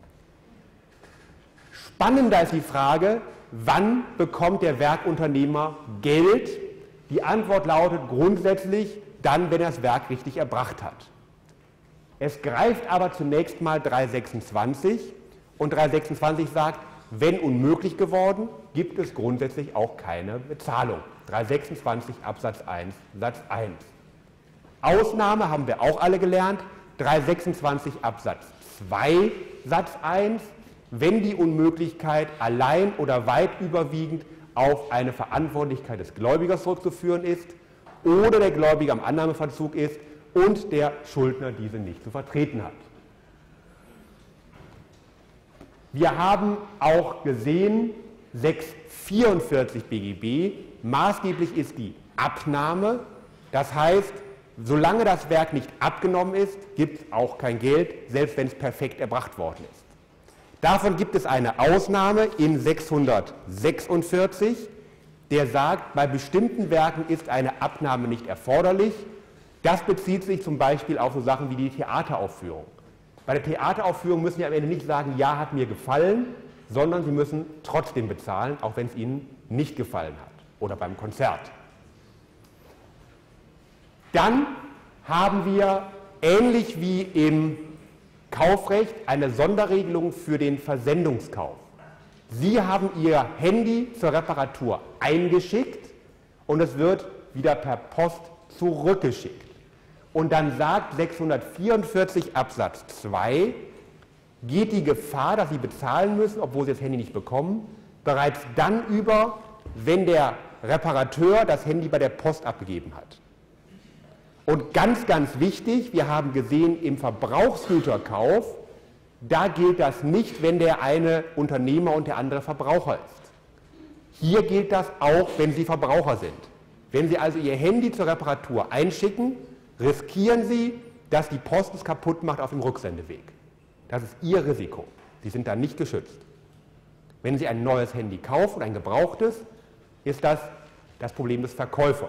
Spannender ist die Frage, wann bekommt der Werkunternehmer Geld? Die Antwort lautet grundsätzlich dann, wenn er das Werk richtig erbracht hat. Es greift aber zunächst mal 326 und 326 sagt, wenn unmöglich geworden, gibt es grundsätzlich auch keine Bezahlung. 326 Absatz 1 Satz 1. Ausnahme haben wir auch alle gelernt, 326 Absatz 2 Satz 1, wenn die Unmöglichkeit allein oder weit überwiegend auf eine Verantwortlichkeit des Gläubigers zurückzuführen ist oder der Gläubiger am Annahmeverzug ist und der Schuldner diese nicht zu vertreten hat. Wir haben auch gesehen, 644 BGB, maßgeblich ist die Abnahme, das heißt, solange das Werk nicht abgenommen ist, gibt es auch kein Geld, selbst wenn es perfekt erbracht worden ist. Davon gibt es eine Ausnahme in 646, der sagt, bei bestimmten Werken ist eine Abnahme nicht erforderlich. Das bezieht sich zum Beispiel auf so Sachen wie die Theateraufführung. Bei der Theateraufführung müssen Sie am Ende nicht sagen, ja, hat mir gefallen, sondern Sie müssen trotzdem bezahlen, auch wenn es Ihnen nicht gefallen hat. Oder beim Konzert. Dann haben wir, ähnlich wie im Kaufrecht, eine Sonderregelung für den Versendungskauf. Sie haben Ihr Handy zur Reparatur eingeschickt und es wird wieder per Post zurückgeschickt. Und dann sagt 644 Absatz 2, geht die Gefahr, dass Sie bezahlen müssen, obwohl Sie das Handy nicht bekommen, bereits dann über, wenn der Reparateur das Handy bei der Post abgegeben hat. Und ganz, ganz wichtig, wir haben gesehen, im Verbrauchsgüterkauf, da gilt das nicht, wenn der eine Unternehmer und der andere Verbraucher ist. Hier gilt das auch, wenn Sie Verbraucher sind. Wenn Sie also Ihr Handy zur Reparatur einschicken, riskieren Sie, dass die Post es kaputt macht auf dem Rücksendeweg. Das ist Ihr Risiko. Sie sind da nicht geschützt. Wenn Sie ein neues Handy kaufen, ein gebrauchtes, ist das das Problem des Verkäufers.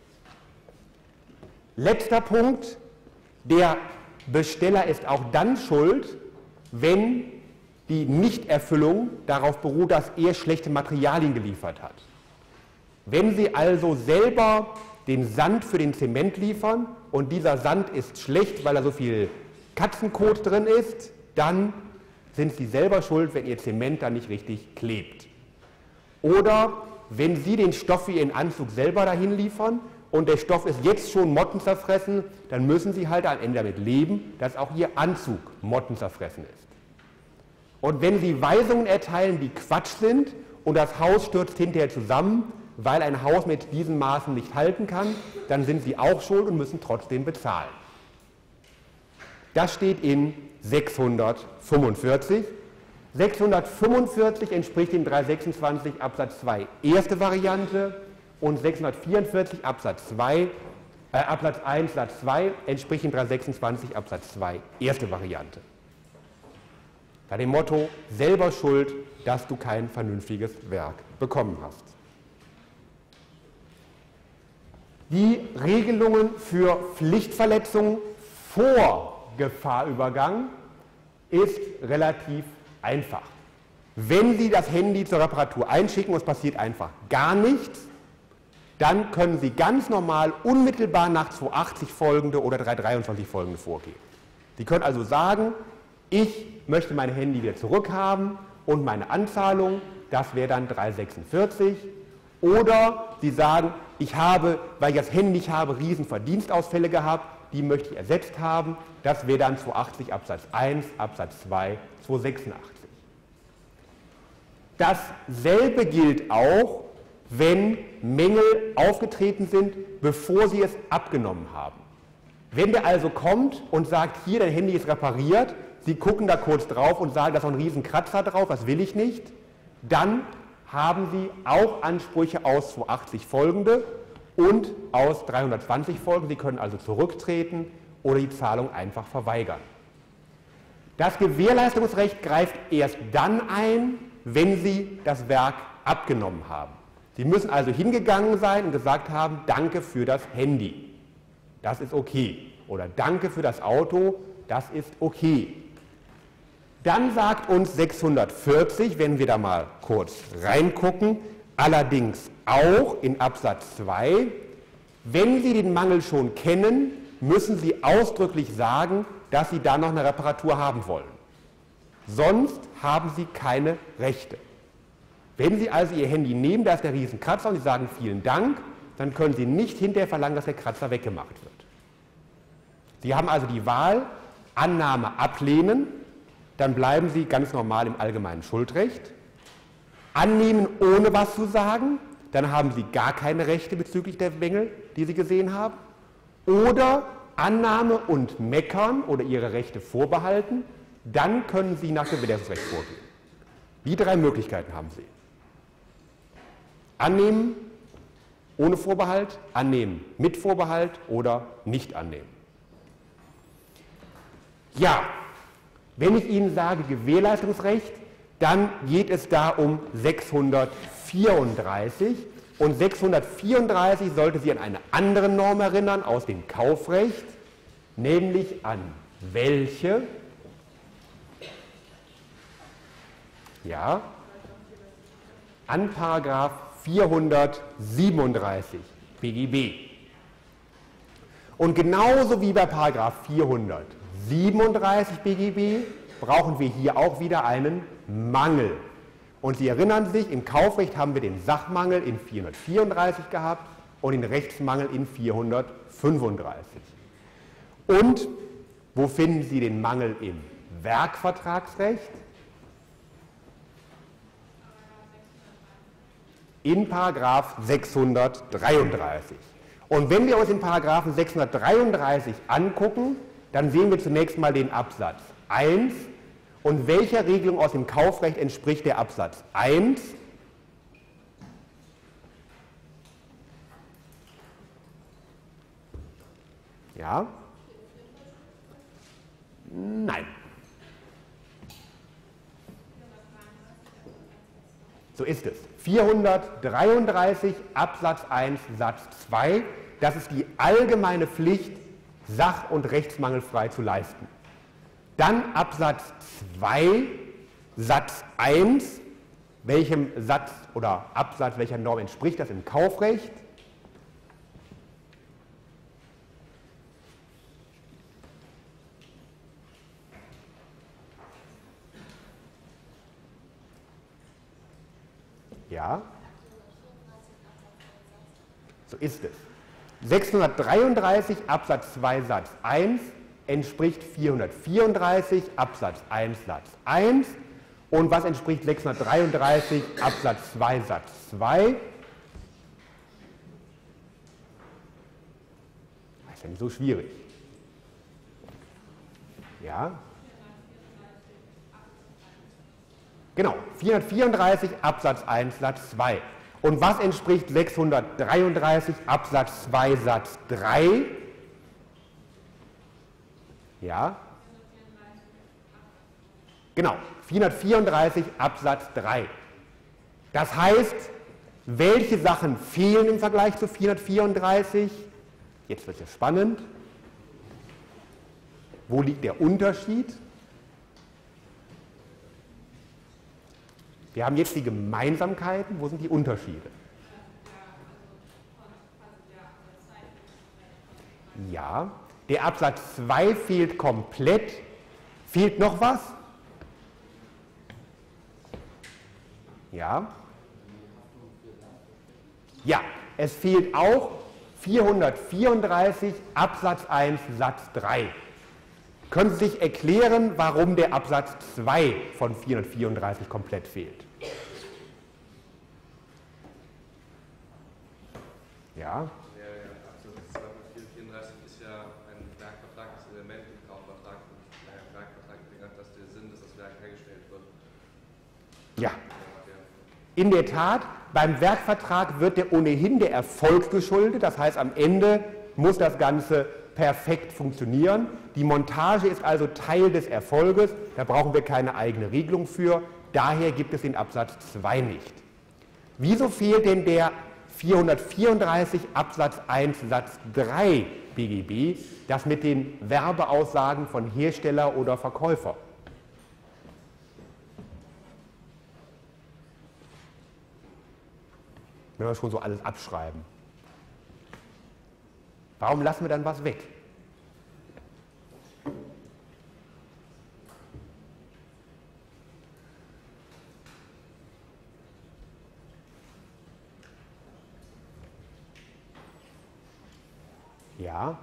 Letzter Punkt, der Besteller ist auch dann schuld, wenn die Nichterfüllung darauf beruht, dass er schlechte Materialien geliefert hat. Wenn Sie also selber den Sand für den Zement liefern und dieser Sand ist schlecht, weil da so viel Katzenkot drin ist, dann sind Sie selber schuld, wenn Ihr Zement da nicht richtig klebt. Oder wenn Sie den Stoff für Ihren Anzug selber dahin liefern und der Stoff ist jetzt schon mottenzerfressen, dann müssen Sie halt am Ende damit leben, dass auch Ihr Anzug mottenzerfressen ist. Und wenn Sie Weisungen erteilen, die Quatsch sind und das Haus stürzt hinterher zusammen, weil ein Haus mit diesen Maßen nicht halten kann, dann sind Sie auch schuld und müssen trotzdem bezahlen. Das steht in 645. 645 entspricht dem 326 Absatz 2 erste Variante und 644 Absatz 1 Satz 2 entspricht dem 326 Absatz 2 erste Variante. Bei dem Motto, selber schuld, dass du kein vernünftiges Werk bekommen hast. Die Regelungen für Pflichtverletzungen vor Gefahrübergang ist relativ einfach. Wenn Sie das Handy zur Reparatur einschicken und es passiert einfach gar nichts, dann können Sie ganz normal unmittelbar nach 280 folgende oder 323 folgende vorgehen. Sie können also sagen, ich möchte mein Handy wieder zurückhaben und meine Anzahlung, das wäre dann 346. Oder Sie sagen, ich habe, weil ich das Handy nicht habe, riesen Verdienstausfälle gehabt, die möchte ich ersetzt haben. Das wäre dann 280 Absatz 1, Absatz 2, 286. Dasselbe gilt auch, wenn Mängel aufgetreten sind, bevor Sie es abgenommen haben. Wenn der also kommt und sagt, hier, dein Handy ist repariert, Sie gucken da kurz drauf und sagen, da ist noch ein riesen Kratzer drauf, das will ich nicht, dann haben Sie auch Ansprüche aus 280 folgende und aus 320 folgen. Sie können also zurücktreten oder die Zahlung einfach verweigern. Das Gewährleistungsrecht greift erst dann ein, wenn Sie das Werk abgenommen haben. Sie müssen also hingegangen sein und gesagt haben, danke für das Handy. Das ist okay. Oder danke für das Auto, das ist okay. Dann sagt uns 640, wenn wir da mal kurz reingucken, allerdings auch in Absatz 2, wenn Sie den Mangel schon kennen, müssen Sie ausdrücklich sagen, dass Sie da noch eine Reparatur haben wollen. Sonst haben Sie keine Rechte. Wenn Sie also Ihr Handy nehmen, da ist der Riesenkratzer und Sie sagen vielen Dank, dann können Sie nicht hinterher verlangen, dass der Kratzer weggemacht wird. Sie haben also die Wahl, Annahme ablehnen, dann bleiben Sie ganz normal im allgemeinen Schuldrecht. Annehmen, ohne was zu sagen, dann haben Sie gar keine Rechte bezüglich der Mängel, die Sie gesehen haben. Oder Annahme und meckern oder Ihre Rechte vorbehalten, dann können Sie nach Gewährleistungsrecht vorgehen. Die drei Möglichkeiten haben Sie. Annehmen, ohne Vorbehalt, annehmen mit Vorbehalt oder nicht annehmen. Ja, wenn ich Ihnen sage Gewährleistungsrecht, dann geht es da um 634 und 634 sollte Sie an eine andere Norm erinnern aus dem Kaufrecht, nämlich an welche? Ja, an Paragraph 437 BGB. Und genauso wie bei Paragraph 437 BGB brauchen wir hier auch wieder einen Mangel. Und Sie erinnern sich, im Kaufrecht haben wir den Sachmangel in 434 gehabt und den Rechtsmangel in 435. Und wo finden Sie den Mangel im Werkvertragsrecht? In Paragraph 633. Und wenn wir uns den Paragraphen 633 angucken, dann sehen wir zunächst mal den Absatz 1. Und welcher Regelung aus dem Kaufrecht entspricht der Absatz 1? Ja? Nein. So ist es. 433 Absatz 1 Satz 2, das ist die allgemeine Pflicht, sach- und rechtsmangelfrei zu leisten. Dann Absatz 2 Satz 1, welchem Satz oder Absatz welcher Norm entspricht das im Kaufrecht? Ja, so ist es. 633 Absatz 2 Satz 1 entspricht 434 Absatz 1 Satz 1. Und was entspricht 633 Absatz 2 Satz 2? Das ist ja nicht so schwierig. Ja? Genau, 434 Absatz 1 Satz 2. Und was entspricht 633 Absatz 2 Satz 3? Ja? Genau, 434 Absatz 3. Das heißt, welche Sachen fehlen im Vergleich zu 434? Jetzt wird es spannend. Wo liegt der Unterschied? Wir haben jetzt die Gemeinsamkeiten, wo sind die Unterschiede? Ja, der Absatz 2 fehlt komplett. Fehlt noch was? Ja. Ja, es fehlt auch 434 Absatz 1 Satz 3. Können Sie sich erklären, warum der Absatz 2 von 434 komplett fehlt? Ja? Der Absatz 2 von 434 ist ja ein Werkvertragselement im Kaufvertrag. Ein Werkvertrag hat der Sinn, dass das Werk hergestellt wird. Ja. In der Tat, beim Werkvertrag wird ohnehin der Erfolg geschuldet, das heißt am Ende muss das Ganze perfekt funktionieren. Die Montage ist also Teil des Erfolges, da brauchen wir keine eigene Regelung für, daher gibt es den Absatz 2 nicht. Wieso fehlt denn der 434 Absatz 1 Satz 3 BGB, das mit den Werbeaussagen von Hersteller oder Verkäufer? Wenn wir schon so alles abschreiben. Warum lassen wir dann was weg? Ja.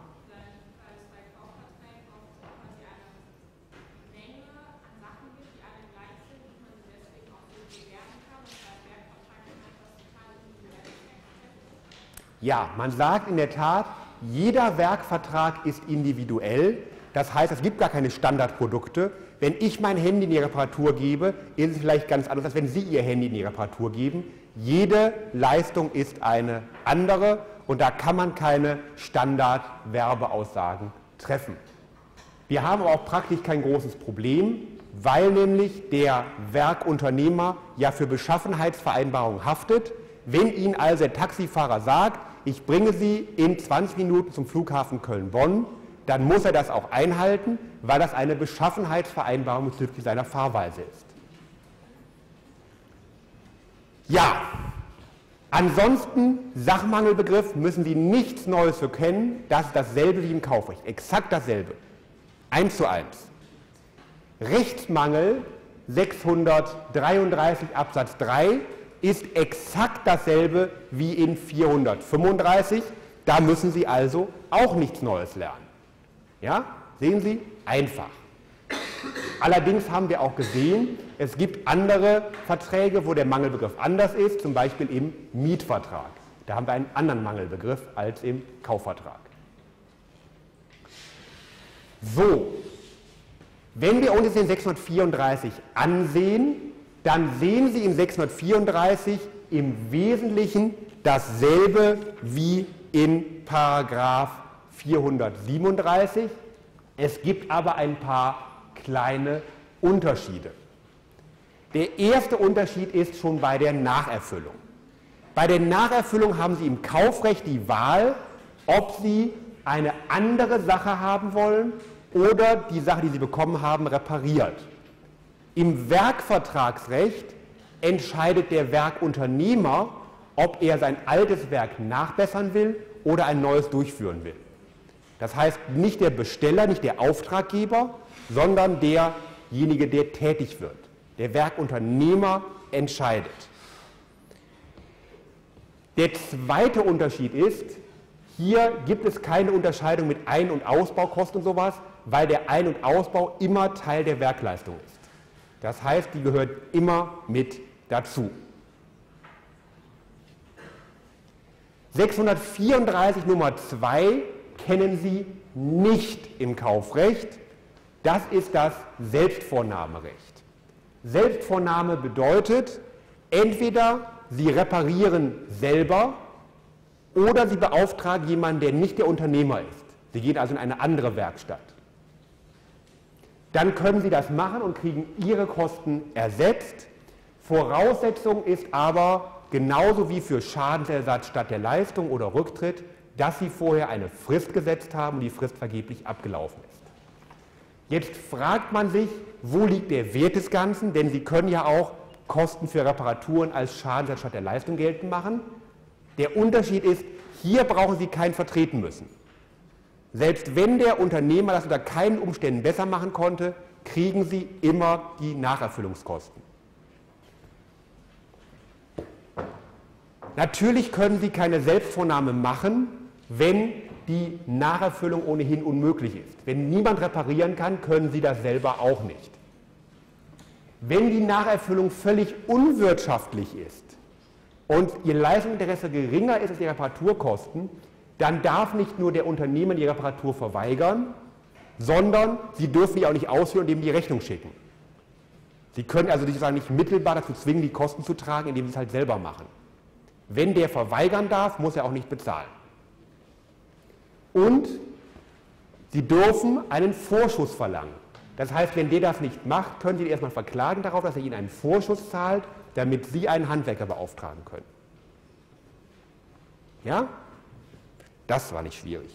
Ja, man sagt in der Tat, jeder Werkvertrag ist individuell. Das heißt, es gibt gar keine Standardprodukte. Wenn ich mein Handy in die Reparatur gebe, ist es vielleicht ganz anders, als wenn Sie Ihr Handy in die Reparatur geben. Jede Leistung ist eine andere und da kann man keine Standardwerbeaussagen treffen. Wir haben aber auch praktisch kein großes Problem, weil nämlich der Werkunternehmer ja für Beschaffenheitsvereinbarungen haftet. Wenn Ihnen also der Taxifahrer sagt, ich bringe Sie in 20 Minuten zum Flughafen Köln-Bonn, dann muss er das auch einhalten, weil das eine Beschaffenheitsvereinbarung bezüglich seiner Fahrweise ist. Ja, ansonsten Sachmangelbegriff müssen Sie nichts Neues für kennen, das ist dasselbe wie im Kaufrecht, exakt dasselbe, 1:1. Rechtsmangel 633 Absatz 3 ist exakt dasselbe wie in 435, da müssen Sie also auch nichts Neues lernen. Ja, sehen Sie, einfach. Allerdings haben wir auch gesehen, es gibt andere Verträge, wo der Mangelbegriff anders ist, zum Beispiel im Mietvertrag. Da haben wir einen anderen Mangelbegriff als im Kaufvertrag. So, wenn wir uns jetzt den 634 ansehen, dann sehen Sie in 634 im Wesentlichen dasselbe wie in Paragraph 437. Es gibt aber ein paar kleine Unterschiede. Der erste Unterschied ist schon bei der Nacherfüllung. Bei der Nacherfüllung haben Sie im Kaufrecht die Wahl, ob Sie eine andere Sache haben wollen oder die Sache, die Sie bekommen haben, repariert. Im Werkvertragsrecht entscheidet der Werkunternehmer, ob er sein altes Werk nachbessern will oder ein neues durchführen will. Das heißt, nicht der Besteller, nicht der Auftraggeber, sondern derjenige, der tätig wird. Der Werkunternehmer entscheidet. Der zweite Unterschied ist, hier gibt es keine Unterscheidung mit Ein- und Ausbaukosten und sowas, weil der Ein- und Ausbau immer Teil der Werkleistung ist. Das heißt, die gehört immer mit dazu. 634 Nummer 2 kennen Sie nicht im Kaufrecht. Das ist das Selbstvornahmerecht. Selbstvornahme bedeutet, entweder Sie reparieren selber oder Sie beauftragen jemanden, der nicht der Unternehmer ist. Sie gehen also in eine andere Werkstatt. Dann können Sie das machen und kriegen Ihre Kosten ersetzt. Voraussetzung ist aber, genauso wie für Schadensersatz statt der Leistung oder Rücktritt, dass Sie vorher eine Frist gesetzt haben und die Frist vergeblich abgelaufen ist. Jetzt fragt man sich, wo liegt der Wert des Ganzen, denn Sie können ja auch Kosten für Reparaturen als Schadensersatz statt der Leistung geltend machen. Der Unterschied ist, hier brauchen Sie keinen vertreten müssen. Selbst wenn der Unternehmer das unter keinen Umständen besser machen konnte, kriegen Sie immer die Nacherfüllungskosten. Natürlich können Sie keine Selbstvornahme machen, wenn die Nacherfüllung ohnehin unmöglich ist. Wenn niemand reparieren kann, können Sie das selber auch nicht. Wenn die Nacherfüllung völlig unwirtschaftlich ist und Ihr Leistungsinteresse geringer ist als die Reparaturkosten, dann darf nicht nur der Unternehmer die Reparatur verweigern, sondern Sie dürfen die auch nicht ausführen, indem Sie die Rechnung schicken. Sie können also sozusagen nicht mittelbar dazu zwingen, die Kosten zu tragen, indem Sie es halt selber machen. Wenn der verweigern darf, muss er auch nicht bezahlen. Und Sie dürfen einen Vorschuss verlangen. Das heißt, wenn der das nicht macht, können Sie ihn erstmal verklagen darauf, dass er Ihnen einen Vorschuss zahlt, damit Sie einen Handwerker beauftragen können. Ja? Das war nicht schwierig.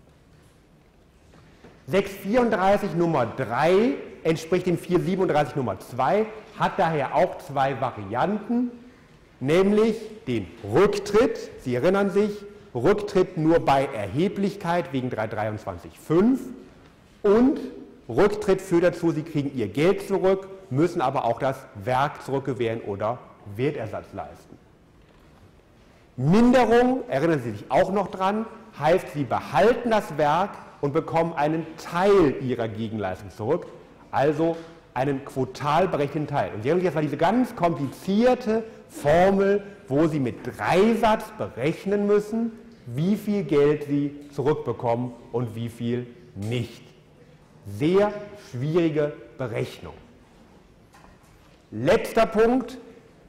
634 Nummer 3 entspricht dem 437 Nummer 2, hat daher auch zwei Varianten, nämlich den Rücktritt. Sie erinnern sich, Rücktritt nur bei Erheblichkeit wegen 323.5 und Rücktritt führt dazu, Sie kriegen Ihr Geld zurück, müssen aber auch das Werk zurückgewähren oder Wertersatz leisten. Minderung, erinnern Sie sich auch noch dran, heißt, Sie behalten das Werk und bekommen einen Teil Ihrer Gegenleistung zurück, also einen quotal berechneten Teil. Und Sie erinnern sich, das war diese ganz komplizierte Formel, wo Sie mit Dreisatz berechnen müssen, wie viel Geld Sie zurückbekommen und wie viel nicht. Sehr schwierige Berechnung. Letzter Punkt,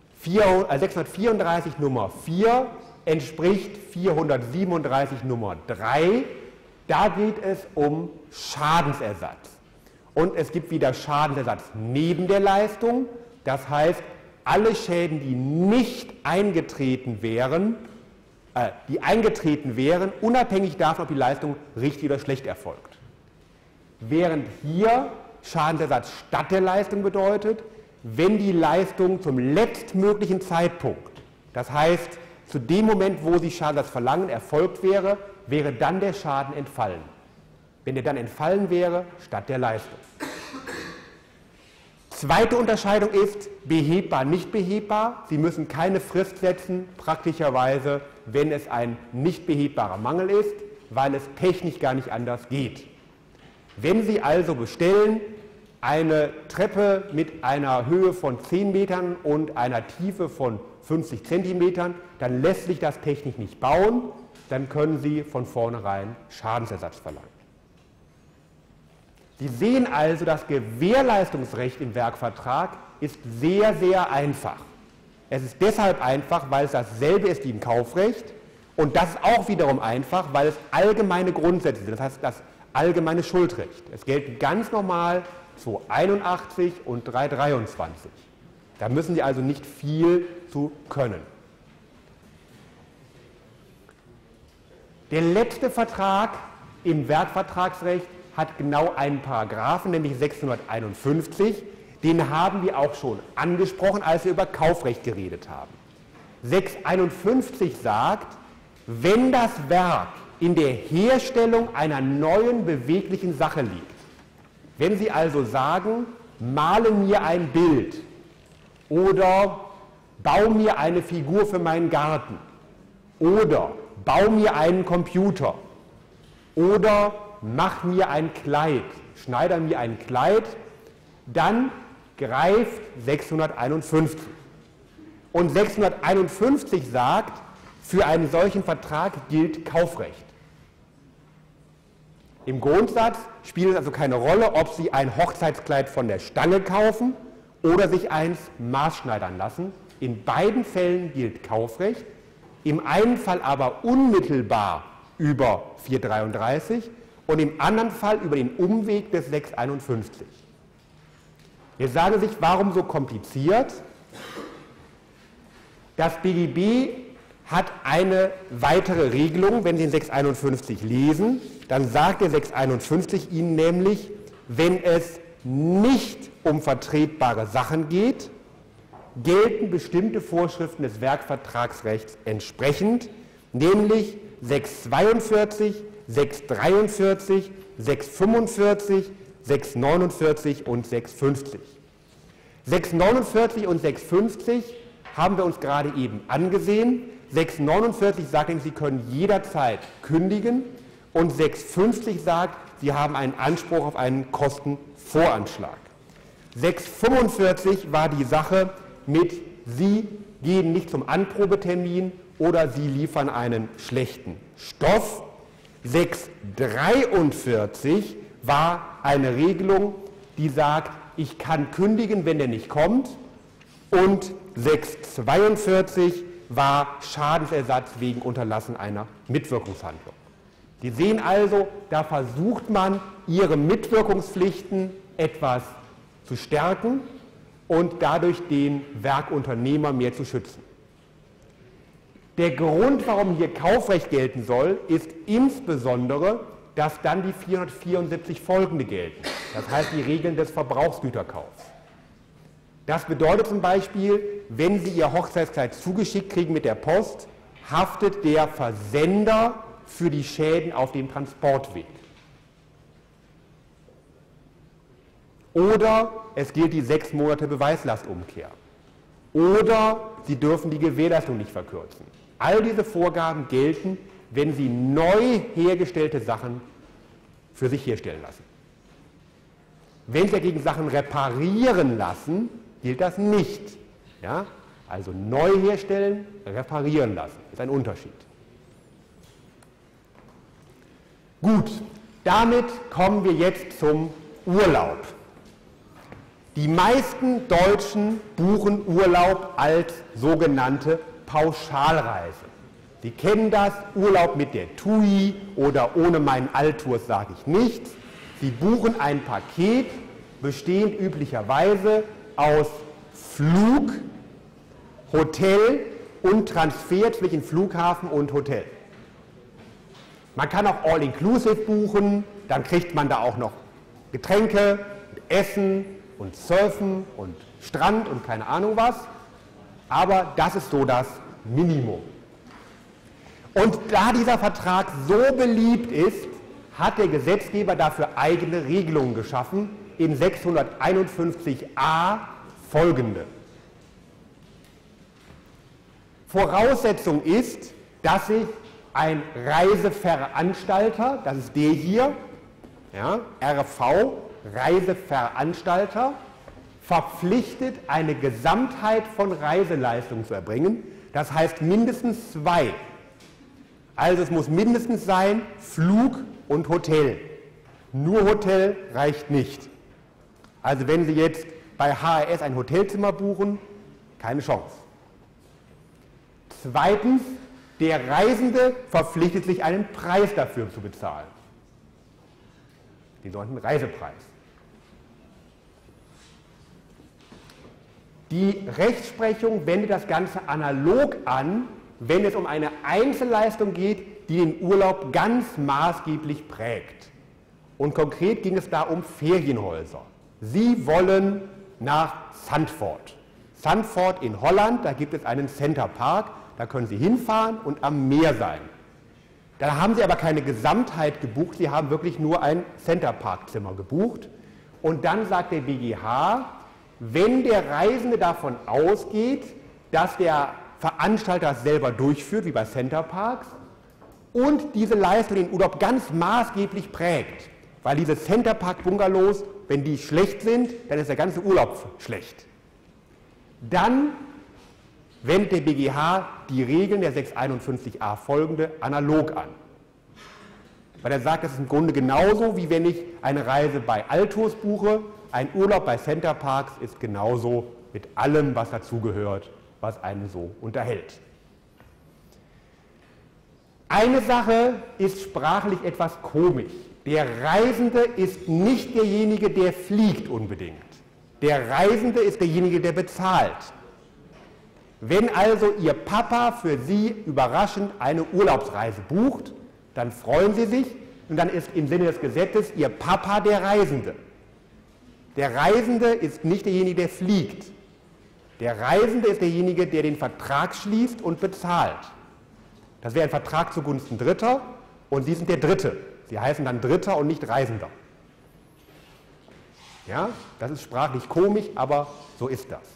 634 Nummer 4 entspricht 437 Nummer 3. Da geht es um Schadensersatz. Und es gibt wieder Schadensersatz neben der Leistung. Das heißt, alle Schäden, die nicht eingetreten wären, unabhängig davon, ob die Leistung richtig oder schlecht erfolgt. Während hier Schadensersatz statt der Leistung bedeutet, wenn die Leistung zum letztmöglichen Zeitpunkt, das heißt zu dem Moment, wo Sie Schadensersatz verlangen, erfolgt wäre, wäre dann der Schaden entfallen. Wenn der dann entfallen wäre, statt der Leistung. Zweite Unterscheidung ist behebbar, nicht behebbar. Sie müssen keine Frist setzen, praktischerweise, wenn es ein nicht behebbarer Mangel ist, weil es technisch gar nicht anders geht. Wenn Sie also bestellen, eine Treppe mit einer Höhe von 10 Metern und einer Tiefe von 50 Zentimetern, dann lässt sich das technisch nicht bauen, dann können Sie von vornherein Schadensersatz verlangen. Sie sehen also, das Gewährleistungsrecht im Werkvertrag ist sehr, sehr einfach. Es ist deshalb einfach, weil es dasselbe ist wie im Kaufrecht und das ist auch wiederum einfach, weil es allgemeine Grundsätze sind, das heißt das allgemeine Schuldrecht. Es gelten ganz normal 281 und 323. Da müssen Sie also nicht viel zu können. Der letzte Vertrag im Werkvertragsrecht hat genau einen Paragraphen, nämlich 651. Den haben wir auch schon angesprochen, als wir über Kaufrecht geredet haben. 651 sagt, wenn das Werk in der Herstellung einer neuen beweglichen Sache liegt, wenn Sie also sagen, male mir ein Bild oder bau mir eine Figur für meinen Garten oder bau mir einen Computer oder mach mir ein Kleid, schneider mir ein Kleid, dann greift 651. Und 651 sagt, für einen solchen Vertrag gilt Kaufrecht. Im Grundsatz spielt es also keine Rolle, ob Sie ein Hochzeitskleid von der Stange kaufen oder sich eins maßschneidern lassen. In beiden Fällen gilt Kaufrecht, im einen Fall aber unmittelbar über 433 und im anderen Fall über den Umweg des 651. Jetzt sagen Sie sich, warum so kompliziert? Das BGB hat eine weitere Regelung, wenn Sie den 651 lesen, dann sagt der 651 Ihnen nämlich, wenn es nicht um vertretbare Sachen geht, gelten bestimmte Vorschriften des Werkvertragsrechts entsprechend, nämlich 642, 643, 645, 649 und 650. 649 und 650 haben wir uns gerade eben angesehen. 649 sagt Ihnen, Sie können jederzeit kündigen und 650 sagt, Sie haben einen Anspruch auf einen Kostenvoranschlag. 645 war die Sache mit, Sie gehen nicht zum Anprobetermin oder Sie liefern einen schlechten Stoff. 643 war eine Regelung, die sagt, ich kann kündigen, wenn der nicht kommt. Und 642 war Schadensersatz wegen Unterlassen einer Mitwirkungshandlung. Sie sehen also, da versucht man, ihre Mitwirkungspflichten etwas zu stärken und dadurch den Werkunternehmer mehr zu schützen. Der Grund, warum hier Kaufrecht gelten soll, ist insbesondere, dass dann die 474 folgende gelten. Das heißt die Regeln des Verbrauchsgüterkaufs. Das bedeutet zum Beispiel, wenn Sie Ihr Hochzeitskleid zugeschickt kriegen mit der Post, haftet der Versender für die Schäden auf dem Transportweg. Oder es gilt die 6 Monate Beweislastumkehr. Oder Sie dürfen die Gewährleistung nicht verkürzen. All diese Vorgaben gelten, wenn Sie neu hergestellte Sachen für sich herstellen lassen. Wenn Sie dagegen Sachen reparieren lassen, gilt das nicht. Ja? Also neu herstellen, reparieren lassen, ist ein Unterschied. Gut, damit kommen wir jetzt zum Urlaub. Die meisten Deutschen buchen Urlaub als sogenannte Pauschalreise. Sie kennen das, Urlaub mit der TUI oder ohne meinen Altours sage ich nichts. Sie buchen ein Paket, bestehend üblicherweise aus Flug, Hotel und Transfer zwischen Flughafen und Hotel. Man kann auch All-Inclusive buchen, dann kriegt man da auch noch Getränke, Essen und Surfen und Strand und keine Ahnung was. Aber das ist so das Minimum. Und da dieser Vertrag so beliebt ist, hat der Gesetzgeber dafür eigene Regelungen geschaffen, in 651a folgende. Voraussetzung ist, dass sich ein Reiseveranstalter, das ist der hier, ja, RV, Reiseveranstalter, verpflichtet, eine Gesamtheit von Reiseleistungen zu erbringen, das heißt mindestens 2. Also es muss mindestens sein Flug und Hotel. Nur Hotel reicht nicht. Also wenn Sie jetzt bei HRS ein Hotelzimmer buchen, keine Chance. Zweitens, der Reisende verpflichtet sich, einen Preis dafür zu bezahlen. Den sogenannten Reisepreis. Die Rechtsprechung wendet das Ganze analog an, wenn es um eine Einzelleistung geht, die den Urlaub ganz maßgeblich prägt. Und konkret ging es da um Ferienhäuser. Sie wollen nach Zandvoort. Zandvoort in Holland, da gibt es einen Center Park, da können Sie hinfahren und am Meer sein. Da haben Sie aber keine Gesamtheit gebucht, Sie haben wirklich nur ein Center Park Zimmer gebucht. Und dann sagt der BGH, wenn der Reisende davon ausgeht, dass der Veranstalter es selber durchführt, wie bei Center Parks, und diese Leistung den Urlaub ganz maßgeblich prägt, weil diese Center Park Bungalows, wenn die schlecht sind, dann ist der ganze Urlaub schlecht. Dann wendet der BGH die Regeln der 651a folgende analog an. Weil er sagt, das ist im Grunde genauso, wie wenn ich eine Reise bei Altours buche. Ein Urlaub bei Center Parks ist genauso mit allem, was dazugehört, was einen so unterhält. Eine Sache ist sprachlich etwas komisch. Der Reisende ist nicht derjenige, der fliegt unbedingt. Der Reisende ist derjenige, der bezahlt. Wenn also Ihr Papa für Sie überraschend eine Urlaubsreise bucht, dann freuen Sie sich und dann ist im Sinne des Gesetzes Ihr Papa der Reisende. Der Reisende ist nicht derjenige, der fliegt. Der Reisende ist derjenige, der den Vertrag schließt und bezahlt. Das wäre ein Vertrag zugunsten Dritter und Sie sind der Dritte. Sie heißen dann Dritter und nicht Reisender. Ja, das ist sprachlich komisch, aber so ist das.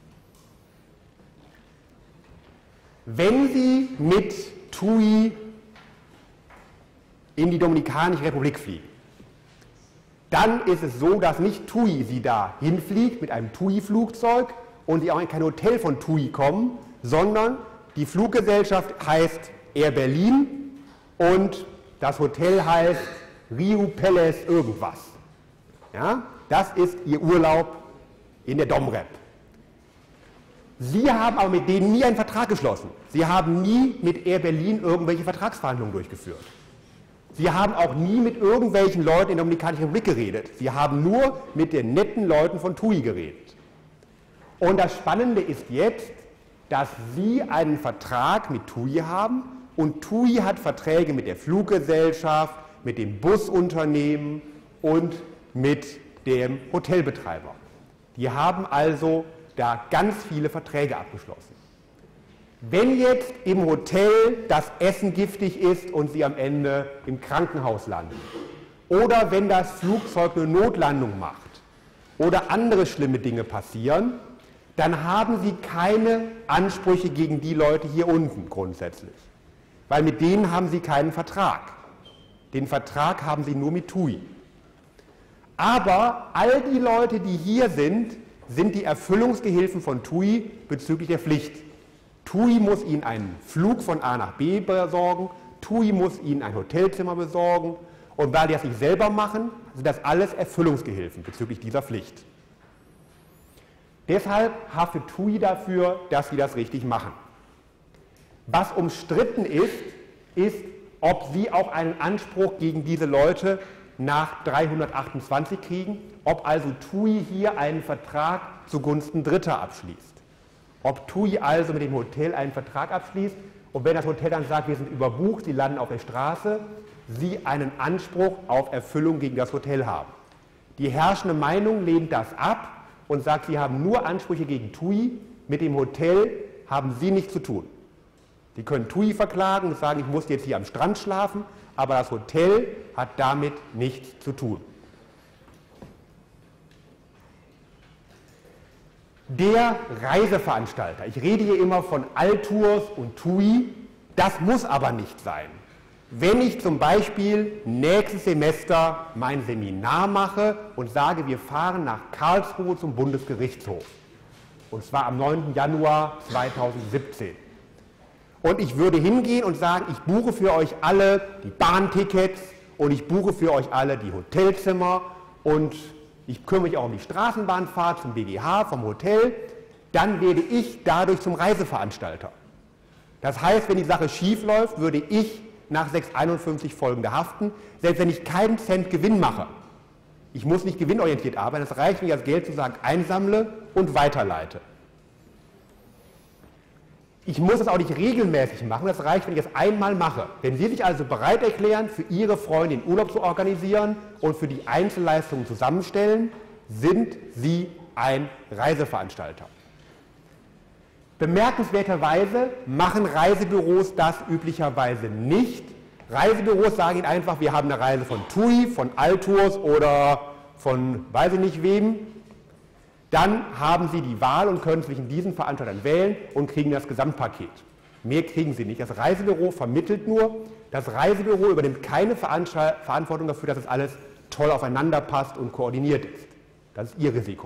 Wenn Sie mit TUI in die Dominikanische Republik fliegen, dann ist es so, dass nicht TUI Sie da hinfliegt mit einem TUI-Flugzeug und Sie auch in kein Hotel von TUI kommen, sondern die Fluggesellschaft heißt Air Berlin und das Hotel heißt Riu Palace irgendwas. Ja, das ist Ihr Urlaub in der Domrep. Sie haben aber mit denen nie einen Vertrag geschlossen. Sie haben nie mit Air Berlin irgendwelche Vertragsverhandlungen durchgeführt. Sie haben auch nie mit irgendwelchen Leuten in der Dominikanischen Republik geredet. Sie haben nur mit den netten Leuten von TUI geredet. Und das Spannende ist jetzt, dass Sie einen Vertrag mit TUI haben und TUI hat Verträge mit der Fluggesellschaft, mit dem Busunternehmen und mit dem Hotelbetreiber. Die haben also da ganz viele Verträge abgeschlossen. Wenn jetzt im Hotel das Essen giftig ist und Sie am Ende im Krankenhaus landen, oder wenn das Flugzeug eine Notlandung macht oder andere schlimme Dinge passieren, dann haben Sie keine Ansprüche gegen die Leute hier unten grundsätzlich, weil mit denen haben Sie keinen Vertrag. Den Vertrag haben Sie nur mit TUI. Aber all die Leute, die hier sind, sind die Erfüllungsgehilfen von TUI bezüglich der Pflicht. TUI muss Ihnen einen Flug von A nach B besorgen, TUI muss Ihnen ein Hotelzimmer besorgen und weil die das nicht selber machen, sind das alles Erfüllungsgehilfen bezüglich dieser Pflicht. Deshalb haftet TUI dafür, dass sie das richtig machen. Was umstritten ist, ist, ob Sie auch einen Anspruch gegen diese Leute nach 328 kriegen, ob also TUI hier einen Vertrag zugunsten Dritter abschließt. Ob TUI also mit dem Hotel einen Vertrag abschließt und wenn das Hotel dann sagt, wir sind überbucht, Sie landen auf der Straße, Sie einen Anspruch auf Erfüllung gegen das Hotel haben. Die herrschende Meinung lehnt das ab und sagt, Sie haben nur Ansprüche gegen TUI, mit dem Hotel haben Sie nichts zu tun. Sie können TUI verklagen und sagen, ich muss jetzt hier am Strand schlafen, aber das Hotel hat damit nichts zu tun. Der Reiseveranstalter, ich rede hier immer von Altours und TUI, das muss aber nicht sein. Wenn ich zum Beispiel nächstes Semester mein Seminar mache und sage, wir fahren nach Karlsruhe zum Bundesgerichtshof, und zwar am 9. Januar 2017, und ich würde hingehen und sagen, ich buche für euch alle die Bahntickets und ich buche für euch alle die Hotelzimmer und ich kümmere mich auch um die Straßenbahnfahrt zum BGH, vom Hotel, dann werde ich dadurch zum Reiseveranstalter. Das heißt, wenn die Sache schief läuft, würde ich nach 651 folgende haften, selbst wenn ich keinen Cent Gewinn mache. Ich muss nicht gewinnorientiert arbeiten, es reicht, wenn ich das Geld sozusagen einsammle und weiterleite. Ich muss das auch nicht regelmäßig machen, das reicht, wenn ich es einmal mache. Wenn Sie sich also bereit erklären, für Ihre Freunde den Urlaub zu organisieren und für die Einzelleistungen zusammenstellen, sind Sie ein Reiseveranstalter. Bemerkenswerterweise machen Reisebüros das üblicherweise nicht. Reisebüros sagen Ihnen einfach, wir haben eine Reise von TUI, von Altours oder von weiß ich nicht wem. Dann haben Sie die Wahl und können zwischen diesen Veranstaltern wählen und kriegen das Gesamtpaket. Mehr kriegen Sie nicht. Das Reisebüro vermittelt nur. Das Reisebüro übernimmt keine Verantwortung dafür, dass es alles toll aufeinander passt und koordiniert ist. Das ist Ihr Risiko.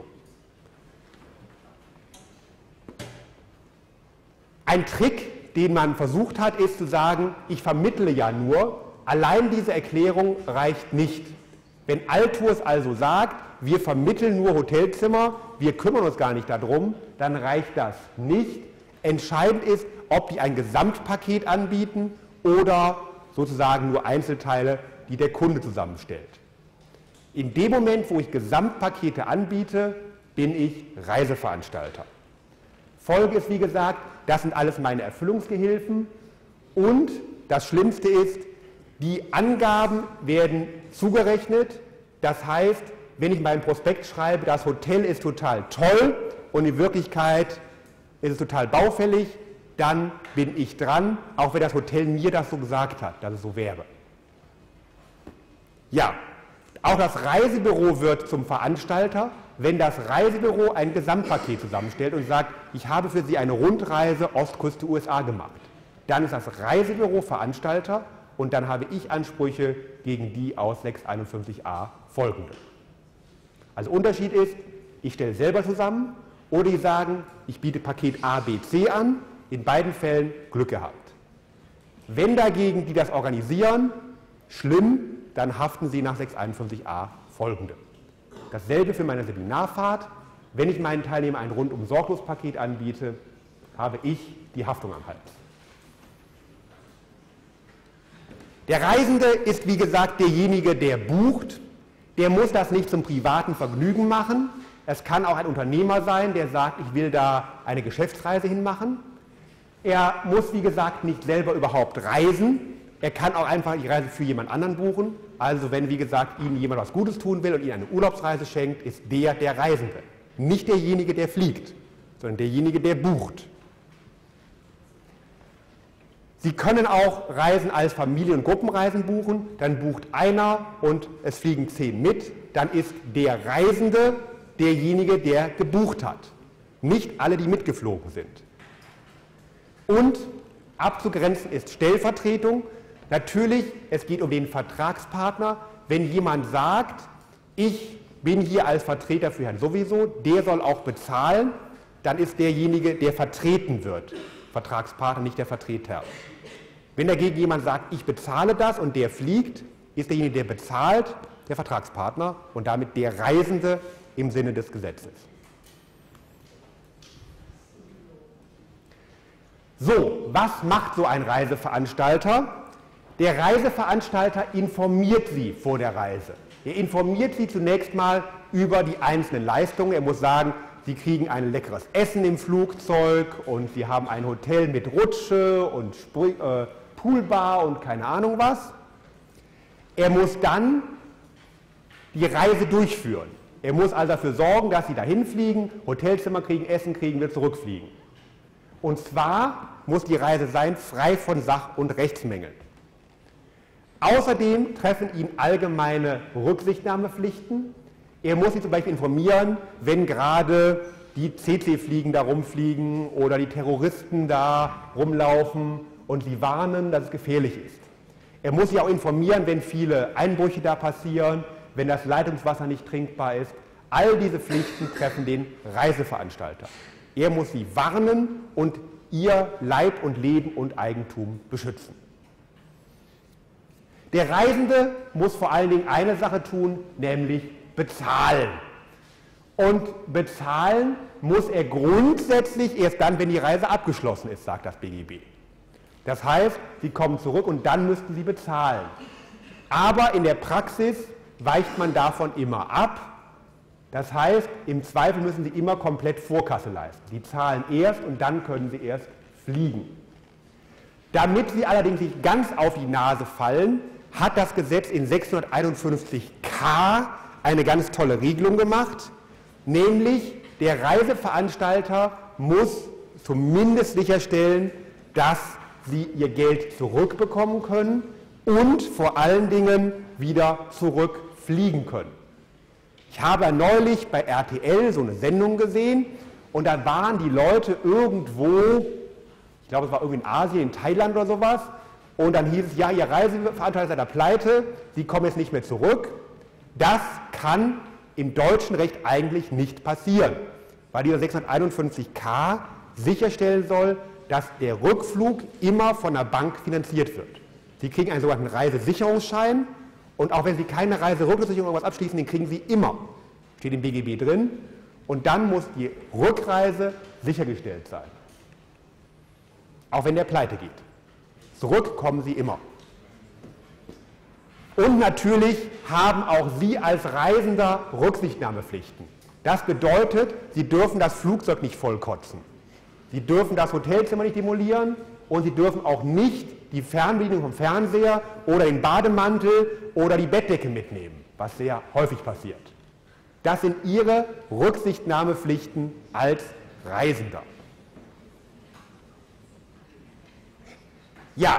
Ein Trick, den man versucht hat, ist zu sagen, ich vermittle ja nur, allein diese Erklärung reicht nicht. Wenn Altours also sagt, wir vermitteln nur Hotelzimmer, wir kümmern uns gar nicht darum, dann reicht das nicht. Entscheidend ist, ob die ein Gesamtpaket anbieten oder sozusagen nur Einzelteile, die der Kunde zusammenstellt. In dem Moment, wo ich Gesamtpakete anbiete, bin ich Reiseveranstalter. Folge ist, wie gesagt, das sind alles meine Erfüllungsgehilfen und das Schlimmste ist, die Angaben werden zugerechnet. Das heißt, wenn ich meinen Prospekt schreibe, das Hotel ist total toll und in Wirklichkeit ist es total baufällig, dann bin ich dran, auch wenn das Hotel mir das so gesagt hat, dass es so wäre. Ja, auch das Reisebüro wird zum Veranstalter, wenn das Reisebüro ein Gesamtpaket zusammenstellt und sagt, ich habe für Sie eine Rundreise Ostküste USA gemacht. Dann ist das Reisebüro Veranstalter und dann habe ich Ansprüche gegen die aus 651a folgende. Also Unterschied ist, ich stelle selber zusammen oder die sagen, ich biete Paket A, B, C an, in beiden Fällen Glück gehabt. Wenn dagegen die das organisieren, schlimm, dann haften sie nach 651a folgende. Dasselbe für meine Seminarfahrt. Wenn ich meinen Teilnehmern ein Rundum-Sorglos-Paket anbiete, habe ich die Haftung am Hals. Der Reisende ist, wie gesagt, derjenige, der bucht. Der muss das nicht zum privaten Vergnügen machen. Es kann auch ein Unternehmer sein, der sagt, ich will da eine Geschäftsreise hinmachen. Er muss, wie gesagt, nicht selber überhaupt reisen. Er kann auch einfach die Reise für jemand anderen buchen. Also wenn, wie gesagt, Ihnen jemand was Gutes tun will und Ihnen eine Urlaubsreise schenkt, ist der der Reisende. Nicht derjenige, der fliegt, sondern derjenige, der bucht. Sie können auch Reisen als Familien- und Gruppenreisen buchen. Dann bucht einer und es fliegen 10 mit. Dann ist der Reisende derjenige, der gebucht hat. Nicht alle, die mitgeflogen sind. Und abzugrenzen ist Stellvertretung. Natürlich, es geht um den Vertragspartner. Wenn jemand sagt, ich bin hier als Vertreter für Herrn sowieso, der soll auch bezahlen, dann ist derjenige, der vertreten wird, Vertragspartner, nicht der Vertreter. Wenn dagegen jemand sagt, ich bezahle das und der fliegt, ist derjenige, der bezahlt, der Vertragspartner und damit der Reisende im Sinne des Gesetzes. So, was macht so ein Reiseveranstalter? Der Reiseveranstalter informiert Sie vor der Reise. Er informiert Sie zunächst mal über die einzelnen Leistungen. Er muss sagen, Sie kriegen ein leckeres Essen im Flugzeug und Sie haben ein Hotel mit Rutsche und Poolbar und keine Ahnung was. Er muss dann die Reise durchführen. Er muss also dafür sorgen, dass Sie dahin fliegen, Hotelzimmer kriegen, Essen kriegen, wieder zurückfliegen. Und zwar muss die Reise sein, frei von Sach- und Rechtsmängeln. Außerdem treffen ihn allgemeine Rücksichtnahmepflichten. Er muss Sie zum Beispiel informieren, wenn gerade die CC-Fliegen da rumfliegen oder die Terroristen da rumlaufen und Sie warnen, dass es gefährlich ist. Er muss Sie auch informieren, wenn viele Einbrüche da passieren, wenn das Leitungswasser nicht trinkbar ist. All diese Pflichten treffen den Reiseveranstalter. Er muss Sie warnen und Ihr Leib und Leben und Eigentum beschützen. Der Reisende muss vor allen Dingen eine Sache tun, nämlich bezahlen. Und bezahlen muss er grundsätzlich erst dann, wenn die Reise abgeschlossen ist, sagt das BGB. Das heißt, Sie kommen zurück und dann müssten Sie bezahlen. Aber in der Praxis weicht man davon immer ab. Das heißt, im Zweifel müssen Sie immer komplett Vorkasse leisten. Sie zahlen erst und dann können Sie erst fliegen. Damit Sie allerdings nicht ganz auf die Nase fallen, hat das Gesetz in 651k eine ganz tolle Regelung gemacht, nämlich der Reiseveranstalter muss zumindest sicherstellen, dass Sie Ihr Geld zurückbekommen können und vor allen Dingen wieder zurückfliegen können. Ich habe neulich bei RTL so eine Sendung gesehen und da waren die Leute irgendwo, ich glaube es war irgendwie in Asien, in Thailand oder sowas, und dann hieß es, ja, Ihr Reiseveranstalter ist da pleite, Sie kommen jetzt nicht mehr zurück. Das kann im deutschen Recht eigentlich nicht passieren, weil dieser 651k sicherstellen soll, dass der Rückflug immer von der Bank finanziert wird. Sie kriegen einen sogenannten Reisesicherungsschein und auch wenn Sie keine Reiserückversicherung oder irgendwas abschließen, den kriegen Sie immer. Steht im BGB drin. Und dann muss die Rückreise sichergestellt sein. Auch wenn der pleite geht. Zurück kommen Sie immer. Und natürlich haben auch Sie als Reisender Rücksichtnahmepflichten. Das bedeutet, Sie dürfen das Flugzeug nicht vollkotzen. Sie dürfen das Hotelzimmer nicht demolieren und Sie dürfen auch nicht die Fernbedienung vom Fernseher oder den Bademantel oder die Bettdecke mitnehmen, was sehr häufig passiert. Das sind Ihre Rücksichtnahmepflichten als Reisender. Ja,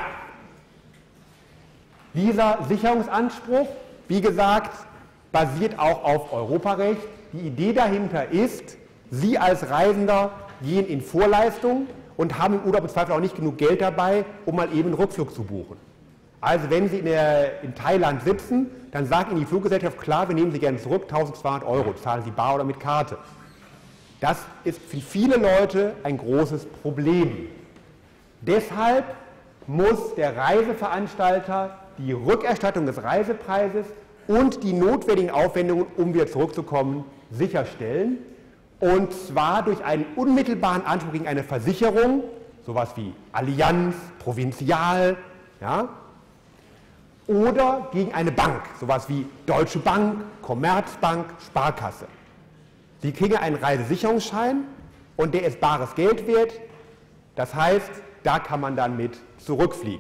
dieser Sicherungsanspruch, wie gesagt, basiert auch auf Europarecht. Die Idee dahinter ist, Sie als Reisender gehen in Vorleistung und haben im Urlaub im Zweifel auch nicht genug Geld dabei, um mal eben einen Rückflug zu buchen. Also wenn Sie in Thailand sitzen, dann sagt Ihnen die Fluggesellschaft, klar, wir nehmen Sie gerne zurück, 1.200 €, zahlen Sie bar oder mit Karte. Das ist für viele Leute ein großes Problem. Deshalb muss der Reiseveranstalter die Rückerstattung des Reisepreises und die notwendigen Aufwendungen, um wieder zurückzukommen, sicherstellen. Und zwar durch einen unmittelbaren Anspruch gegen eine Versicherung, sowas wie Allianz, Provinzial, ja, oder gegen eine Bank, sowas wie Deutsche Bank, Commerzbank, Sparkasse. Sie kriegen einen Reisesicherungsschein und der ist bares Geld wert, das heißt, da kann man dann mit zurückfliegen.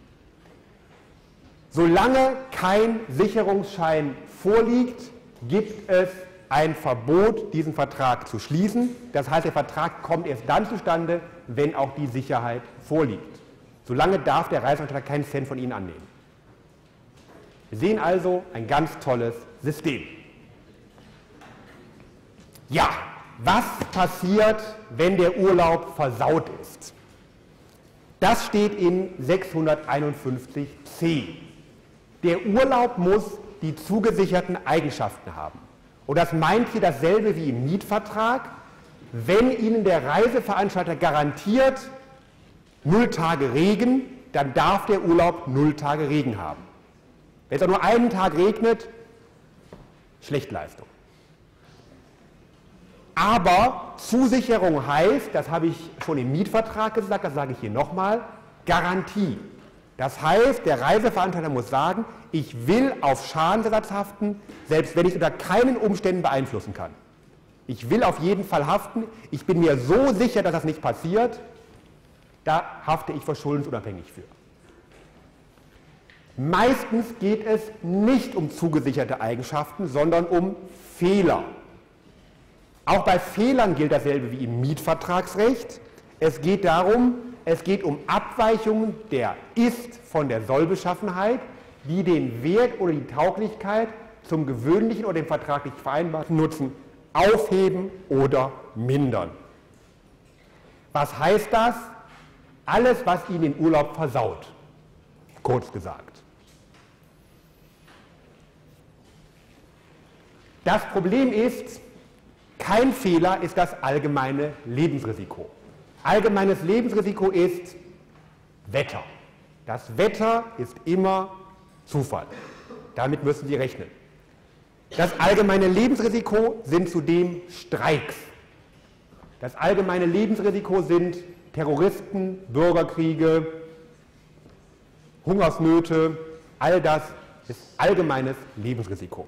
Solange kein Sicherungsschein vorliegt, gibt es ein Verbot, diesen Vertrag zu schließen. Das heißt, der Vertrag kommt erst dann zustande, wenn auch die Sicherheit vorliegt. Solange darf der Reiseveranstalter keinen Cent von Ihnen annehmen. Wir sehen also ein ganz tolles System. Ja, was passiert, wenn der Urlaub versaut ist? Das steht in 651c. Der Urlaub muss die zugesicherten Eigenschaften haben. Und das meint hier dasselbe wie im Mietvertrag. Wenn Ihnen der Reiseveranstalter garantiert 0 Tage Regen, dann darf der Urlaub 0 Tage Regen haben. Wenn es auch nur einen Tag regnet, Schlechtleistung. Aber Zusicherung heißt, das habe ich schon im Mietvertrag gesagt, das sage ich hier nochmal, Garantie. Das heißt, der Reiseveranstalter muss sagen, ich will auf Schadensersatz haften, selbst wenn ich es unter keinen Umständen beeinflussen kann. Ich will auf jeden Fall haften, ich bin mir so sicher, dass das nicht passiert, da hafte ich verschuldensunabhängig für. Meistens geht es nicht um zugesicherte Eigenschaften, sondern um Fehler. Auch bei Fehlern gilt dasselbe wie im Mietvertragsrecht. Es geht um Abweichungen der Ist- von der Sollbeschaffenheit, die den Wert oder die Tauglichkeit zum gewöhnlichen oder dem vertraglich vereinbarten Nutzen aufheben oder mindern. Was heißt das? Alles, was Ihnen den Urlaub versaut, kurz gesagt. Das Problem ist, kein Fehler ist das allgemeine Lebensrisiko. Allgemeines Lebensrisiko ist Wetter. Das Wetter ist immer Zufall. Damit müssen Sie rechnen. Das allgemeine Lebensrisiko sind zudem Streiks. Das allgemeine Lebensrisiko sind Terroristen, Bürgerkriege, Hungersnöte, all das ist allgemeines Lebensrisiko.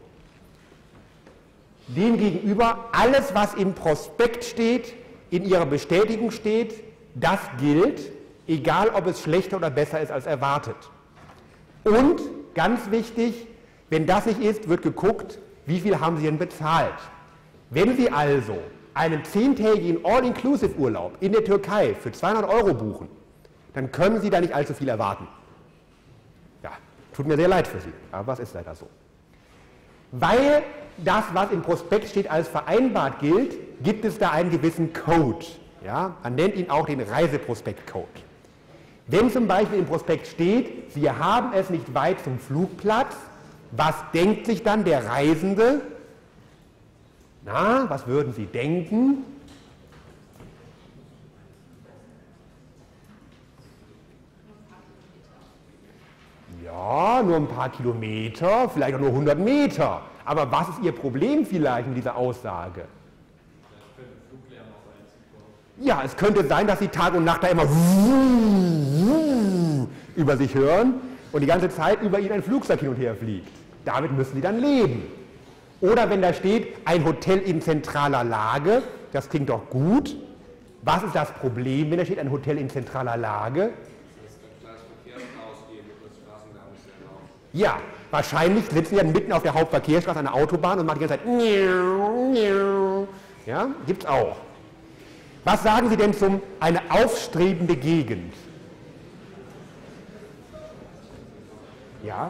Demgegenüber alles, was im Prospekt steht, in Ihrer Bestätigung steht, das gilt, egal ob es schlechter oder besser ist als erwartet. Und, ganz wichtig, wenn das nicht ist, wird geguckt, wie viel haben Sie denn bezahlt. Wenn Sie also einen 10-tägigen All-Inclusive-Urlaub in der Türkei für 200 € buchen, dann können Sie da nicht allzu viel erwarten. Ja, tut mir sehr leid für Sie, aber es ist leider so. Weil das, was im Prospekt steht, als vereinbart gilt, gibt es da einen gewissen Code. Ja? Man nennt ihn auch den Reiseprospekt-Code. Wenn zum Beispiel im Prospekt steht, Sie haben es nicht weit zum Flugplatz, was denkt sich dann der Reisende? Na, was würden Sie denken? Ja, nur ein paar Kilometer, vielleicht auch nur 100 Meter. Aber was ist Ihr Problem vielleicht mit dieser Aussage? Ja, es könnte sein, dass Sie Tag und Nacht da immer über sich hören und die ganze Zeit über Ihnen ein Flugzeug hin und her fliegt. Damit müssen Sie dann leben. Oder wenn da steht, ein Hotel in zentraler Lage, das klingt doch gut. Was ist das Problem, wenn da steht, ein Hotel in zentraler Lage? Ja, wahrscheinlich sitzen Sie dann mitten auf der Hauptverkehrsstraße an der Autobahn und machen die ganze Zeit ja, gibt's auch. Was sagen Sie denn zum eine aufstrebende Gegend? Ja?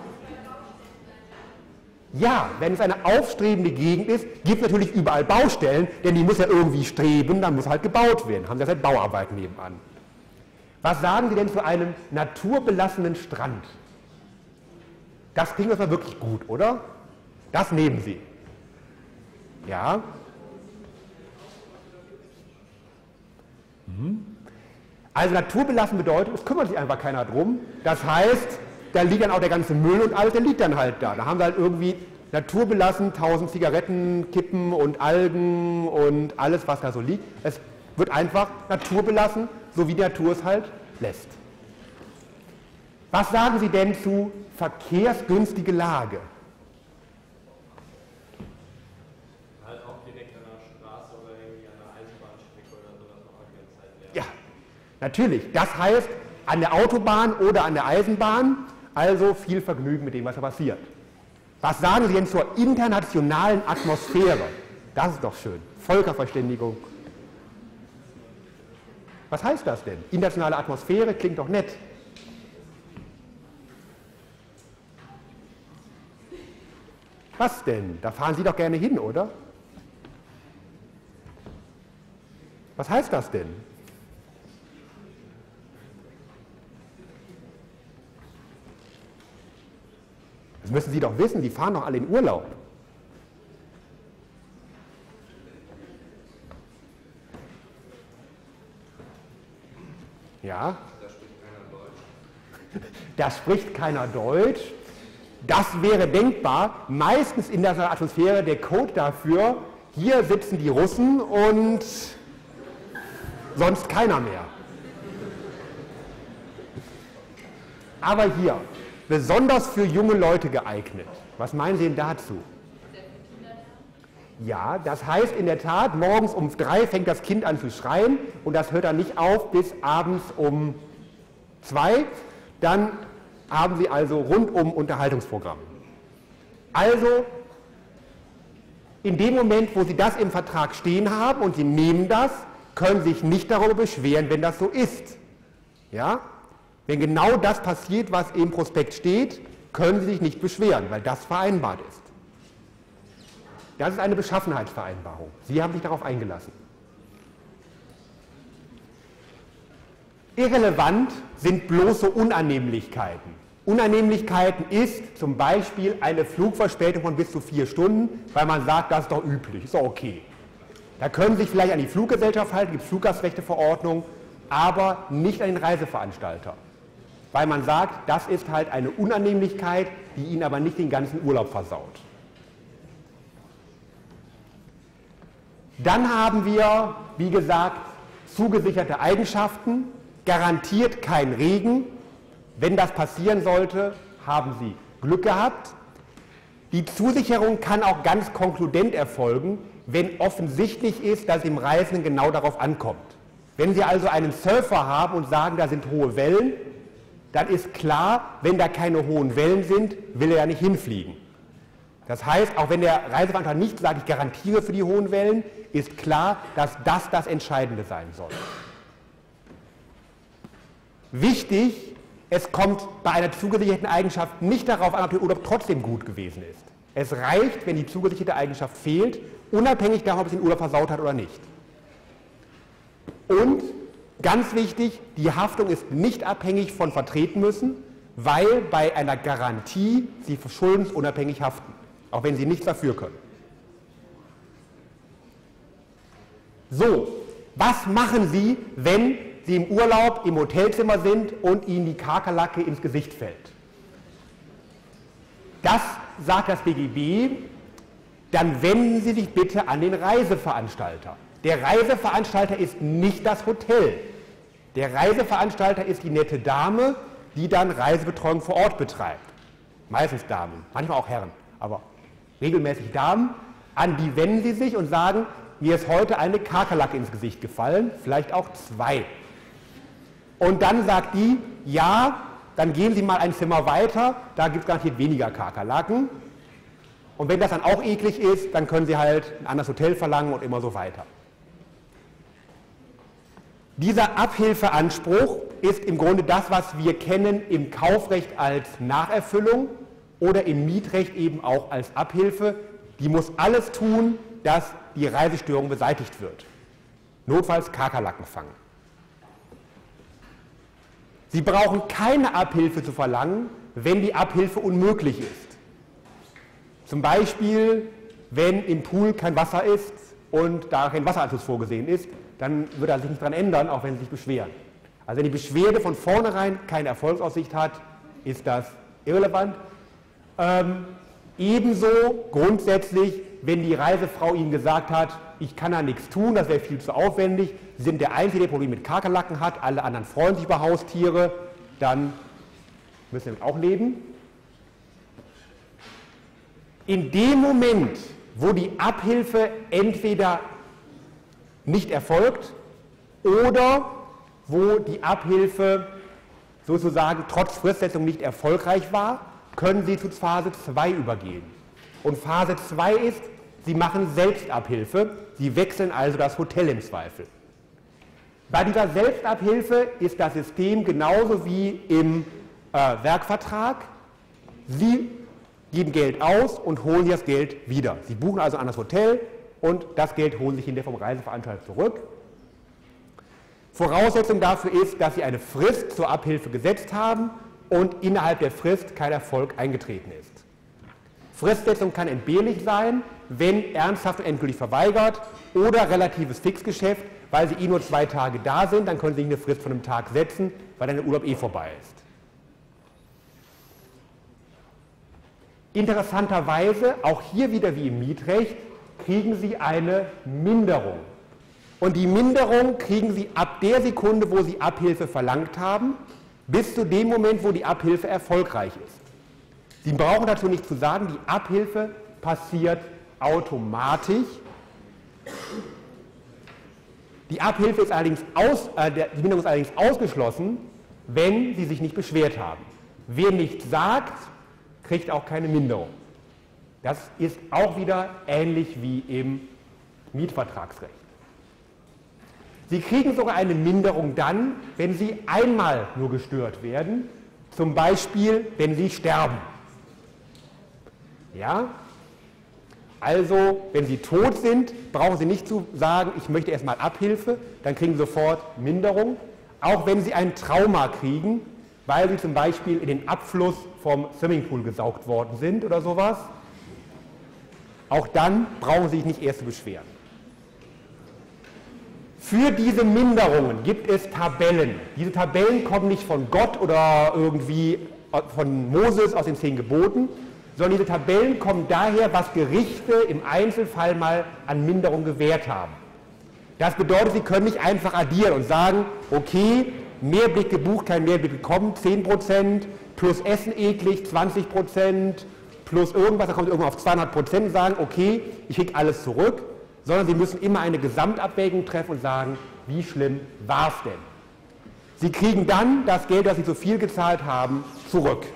Ja, wenn es eine aufstrebende Gegend ist, gibt es natürlich überall Baustellen, denn die muss ja irgendwie streben, dann muss halt gebaut werden. Haben Sie halt Bauarbeiten nebenan. Was sagen Sie denn zu einem naturbelassenen Strand? Das klingt erstmal wirklich gut, oder? Das nehmen Sie. Ja? Also naturbelassen bedeutet, es kümmert sich einfach keiner drum. Das heißt, da liegt dann auch der ganze Müll und alles, der liegt dann halt da. Da haben wir halt irgendwie naturbelassen, 1000 Zigarettenkippen und Algen und alles, was da so liegt. Es wird einfach naturbelassen, so wie die Natur es halt lässt. Was sagen Sie denn zu verkehrsgünstige Lage? Halt auch direkt an der Straße oder irgendwie an der Eisenbahnstrecke oder sowas noch angrenzt werden. Ja, natürlich. Das heißt, an der Autobahn oder an der Eisenbahn, also viel Vergnügen mit dem, was da passiert. Was sagen Sie denn zur internationalen Atmosphäre? Das ist doch schön. Völkerverständigung. Was heißt das denn? Internationale Atmosphäre klingt doch nett. Was denn? Da fahren Sie doch gerne hin, oder? Was heißt das denn? Das müssen Sie doch wissen, die fahren doch alle in Urlaub. Ja? Da spricht keiner Deutsch. Da spricht keiner Deutsch. Das wäre denkbar. Meistens in der Atmosphäre der Code dafür, hier sitzen die Russen und sonst keiner mehr. Aber hier, besonders für junge Leute geeignet. Was meinen Sie denn dazu? Ja, das heißt in der Tat, morgens um 3 fängt das Kind an zu schreien und das hört dann nicht auf bis abends um 2. Dann haben Sie also rundum Unterhaltungsprogramm. Also in dem Moment, wo Sie das im Vertrag stehen haben und Sie nehmen das, können Sie sich nicht darüber beschweren, wenn das so ist. Ja? Wenn genau das passiert, was im Prospekt steht, können Sie sich nicht beschweren, weil das vereinbart ist. Das ist eine Beschaffenheitsvereinbarung. Sie haben sich darauf eingelassen. Irrelevant sind bloße Unannehmlichkeiten. Unannehmlichkeiten ist zum Beispiel eine Flugverspätung von bis zu 4 Stunden, weil man sagt, das ist doch üblich, ist doch okay. Da können Sie sich vielleicht an die Fluggesellschaft halten, gibt es Fluggastrechteverordnung, aber nicht an den Reiseveranstalter. Weil man sagt, das ist halt eine Unannehmlichkeit, die Ihnen aber nicht den ganzen Urlaub versaut. Dann haben wir, wie gesagt, zugesicherte Eigenschaften, garantiert kein Regen. Wenn das passieren sollte, haben Sie Glück gehabt. Die Zusicherung kann auch ganz konkludent erfolgen, wenn offensichtlich ist, dass es dem Reisenden genau darauf ankommt. Wenn Sie also einen Surfer haben und sagen, da sind hohe Wellen, dann ist klar, wenn da keine hohen Wellen sind, will er ja nicht hinfliegen. Das heißt, auch wenn der Reiseveranstalter nicht sagt, ich garantiere für die hohen Wellen, ist klar, dass das Entscheidende sein soll. Wichtig, es kommt bei einer zugesicherten Eigenschaft nicht darauf an, ob der Urlaub trotzdem gut gewesen ist. Es reicht, wenn die zugesicherte Eigenschaft fehlt, unabhängig davon, ob es den Urlaub versaut hat oder nicht. Und ganz wichtig, die Haftung ist nicht abhängig von vertreten müssen, weil bei einer Garantie Sie schuldensunabhängig haften, auch wenn Sie nichts dafür können. So, was machen Sie, wenn Sie im Urlaub im Hotelzimmer sind und Ihnen die Kakerlake ins Gesicht fällt? Das sagt das BGB, dann wenden Sie sich bitte an den Reiseveranstalter. Der Reiseveranstalter ist nicht das Hotel. Der Reiseveranstalter ist die nette Dame, die dann Reisebetreuung vor Ort betreibt. Meistens Damen, manchmal auch Herren, aber regelmäßig Damen. An die wenden Sie sich und sagen, mir ist heute eine Kakerlake ins Gesicht gefallen, vielleicht auch 2. Und dann sagt die, ja, dann gehen Sie mal ein Zimmer weiter, da gibt es garantiert weniger Kakerlaken. Und wenn das dann auch eklig ist, dann können Sie halt ein anderes Hotel verlangen und immer so weiter. Dieser Abhilfeanspruch ist im Grunde das, was wir kennen im Kaufrecht als Nacherfüllung oder im Mietrecht eben auch als Abhilfe. Die muss alles tun, dass die Reisestörung beseitigt wird. Notfalls Kakerlaken fangen. Sie brauchen keine Abhilfe zu verlangen, wenn die Abhilfe unmöglich ist. Zum Beispiel, wenn im Pool kein Wasser ist und da kein Wasseranschluss vorgesehen ist, dann wird er sich nicht daran ändern, auch wenn Sie sich beschweren. Also wenn die Beschwerde von vornherein keine Erfolgsaussicht hat, ist das irrelevant. Ebenso grundsätzlich, wenn die Reisefrau Ihnen gesagt hat, ich kann da nichts tun, das wäre viel zu aufwendig, Sie sind der Einzige, der Probleme mit Kakerlaken hat, alle anderen freuen sich über Haustiere, dann müssen wir damit auch leben. In dem Moment, wo die Abhilfe entweder nicht erfolgt oder wo die Abhilfe sozusagen trotz Fristsetzung nicht erfolgreich war, können Sie zu Phase 2 übergehen. Und Phase 2 ist, Sie machen Selbstabhilfe, Sie wechseln also das Hotel im Zweifel. Bei dieser Selbstabhilfe ist das System genauso wie im Werkvertrag. Sie geben Geld aus und holen das Geld wieder. Sie buchen also an das Hotel und das Geld holen sich hinterher vom Reiseveranstalter zurück. Voraussetzung dafür ist, dass Sie eine Frist zur Abhilfe gesetzt haben und innerhalb der Frist kein Erfolg eingetreten ist. Fristsetzung kann entbehrlich sein, wenn ernsthaft und endgültig verweigert oder relatives Fixgeschäft, weil Sie nur 2 Tage da sind, dann können Sie nicht eine Frist von einem Tag setzen, weil dann der Urlaub vorbei ist. Interessanterweise, auch hier wieder wie im Mietrecht, kriegen Sie eine Minderung. Und die Minderung kriegen Sie ab der Sekunde, wo Sie Abhilfe verlangt haben, bis zu dem Moment, wo die Abhilfe erfolgreich ist. Sie brauchen dazu nicht zu sagen, die Abhilfe passiert automatisch. Die Abhilfe ist allerdings die Minderung ist allerdings ausgeschlossen, wenn Sie sich nicht beschwert haben. Wer nichts sagt, kriegt auch keine Minderung. Das ist auch wieder ähnlich wie im Mietvertragsrecht. Sie kriegen sogar eine Minderung dann, wenn Sie einmal nur gestört werden, zum Beispiel, wenn Sie sterben. Ja? Also, wenn Sie tot sind, brauchen Sie nicht zu sagen, ich möchte erstmal Abhilfe, dann kriegen Sie sofort Minderung. Auch wenn Sie ein Trauma kriegen, weil Sie zum Beispiel in den Abfluss vom Swimmingpool gesaugt worden sind oder sowas, auch dann brauchen Sie sich nicht erst zu beschweren. Für diese Minderungen gibt es Tabellen. Diese Tabellen kommen nicht von Gott oder irgendwie von Moses aus den 10 Geboten, sondern diese Tabellen kommen daher, was Gerichte im Einzelfall mal an Minderung gewährt haben. Das bedeutet, Sie können nicht einfach addieren und sagen, okay, Mehrblick gebucht, kein Mehrblick bekommen, 10%, plus Essen eklig, 20%, plus irgendwas, da kommt irgendwann auf 200% und sagen, okay, ich kriege alles zurück, sondern Sie müssen immer eine Gesamtabwägung treffen und sagen, wie schlimm war es denn? Sie kriegen dann das Geld, das Sie zu viel gezahlt haben, zurück.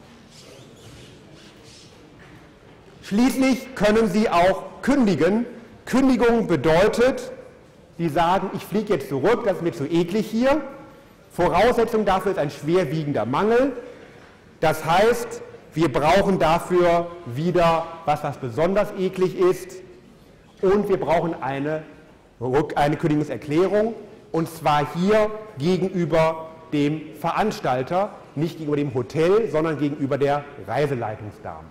Schließlich können Sie auch kündigen. Kündigung bedeutet, Sie sagen, ich fliege jetzt zurück, das ist mir zu eklig hier. Voraussetzung dafür ist ein schwerwiegender Mangel. Das heißt, wir brauchen dafür wieder was besonders eklig ist. Und wir brauchen eine Kündigungserklärung, und zwar hier gegenüber dem Veranstalter, nicht gegenüber dem Hotel, sondern gegenüber der Reiseleitungsdame.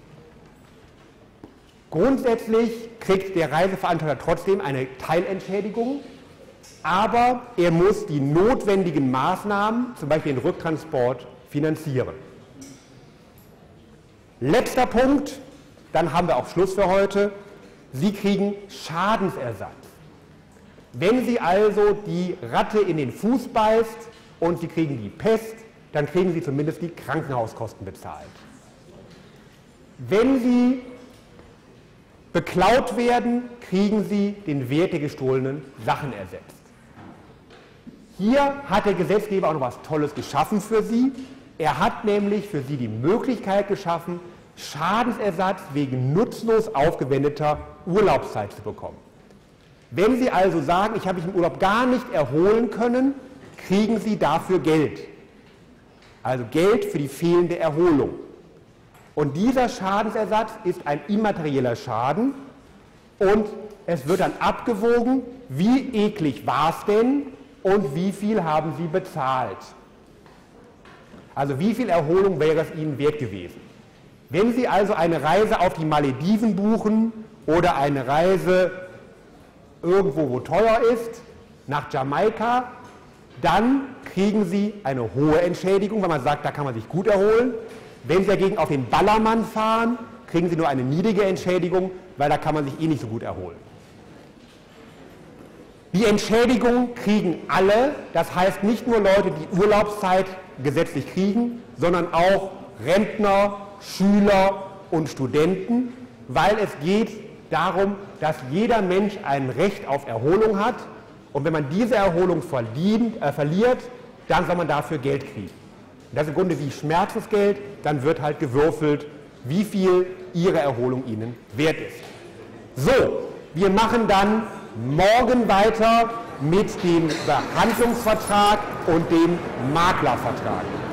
Grundsätzlich kriegt der Reiseveranstalter trotzdem eine Teilentschädigung, aber er muss die notwendigen Maßnahmen, zum Beispiel den Rücktransport, finanzieren. Letzter Punkt, dann haben wir auch Schluss für heute. Sie kriegen Schadensersatz. Wenn Sie also die Ratte in den Fuß beißt und Sie kriegen die Pest, dann kriegen Sie zumindest die Krankenhauskosten bezahlt. Wenn Sie beklaut werden, kriegen Sie den Wert der gestohlenen Sachen ersetzt. Hier hat der Gesetzgeber auch noch was Tolles geschaffen für Sie. Er hat nämlich für Sie die Möglichkeit geschaffen, Schadensersatz wegen nutzlos aufgewendeter Urlaubszeit zu bekommen. Wenn Sie also sagen, ich habe mich im Urlaub gar nicht erholen können, kriegen Sie dafür Geld. Also Geld für die fehlende Erholung. Und dieser Schadensersatz ist ein immaterieller Schaden und es wird dann abgewogen, wie eklig war es denn und wie viel haben Sie bezahlt. Also wie viel Erholung wäre es Ihnen wert gewesen. Wenn Sie also eine Reise auf die Malediven buchen oder eine Reise irgendwo, wo teuer ist, nach Jamaika, dann kriegen Sie eine hohe Entschädigung, weil man sagt, da kann man sich gut erholen. Wenn Sie dagegen auf den Ballermann fahren, kriegen Sie nur eine niedrige Entschädigung, weil da kann man sich eh nicht so gut erholen. Die Entschädigung kriegen alle, das heißt nicht nur Leute, die Urlaubszeit gesetzlich kriegen, sondern auch Rentner, Schüler und Studenten, weil es geht darum, dass jeder Mensch ein Recht auf Erholung hat und wenn man diese Erholung verliert, dann soll man dafür Geld kriegen. Das ist im Grunde wie Schmerzensgeld, dann wird halt gewürfelt, wie viel Ihre Erholung Ihnen wert ist. So, wir machen dann morgen weiter mit dem Behandlungsvertrag und dem Maklervertrag.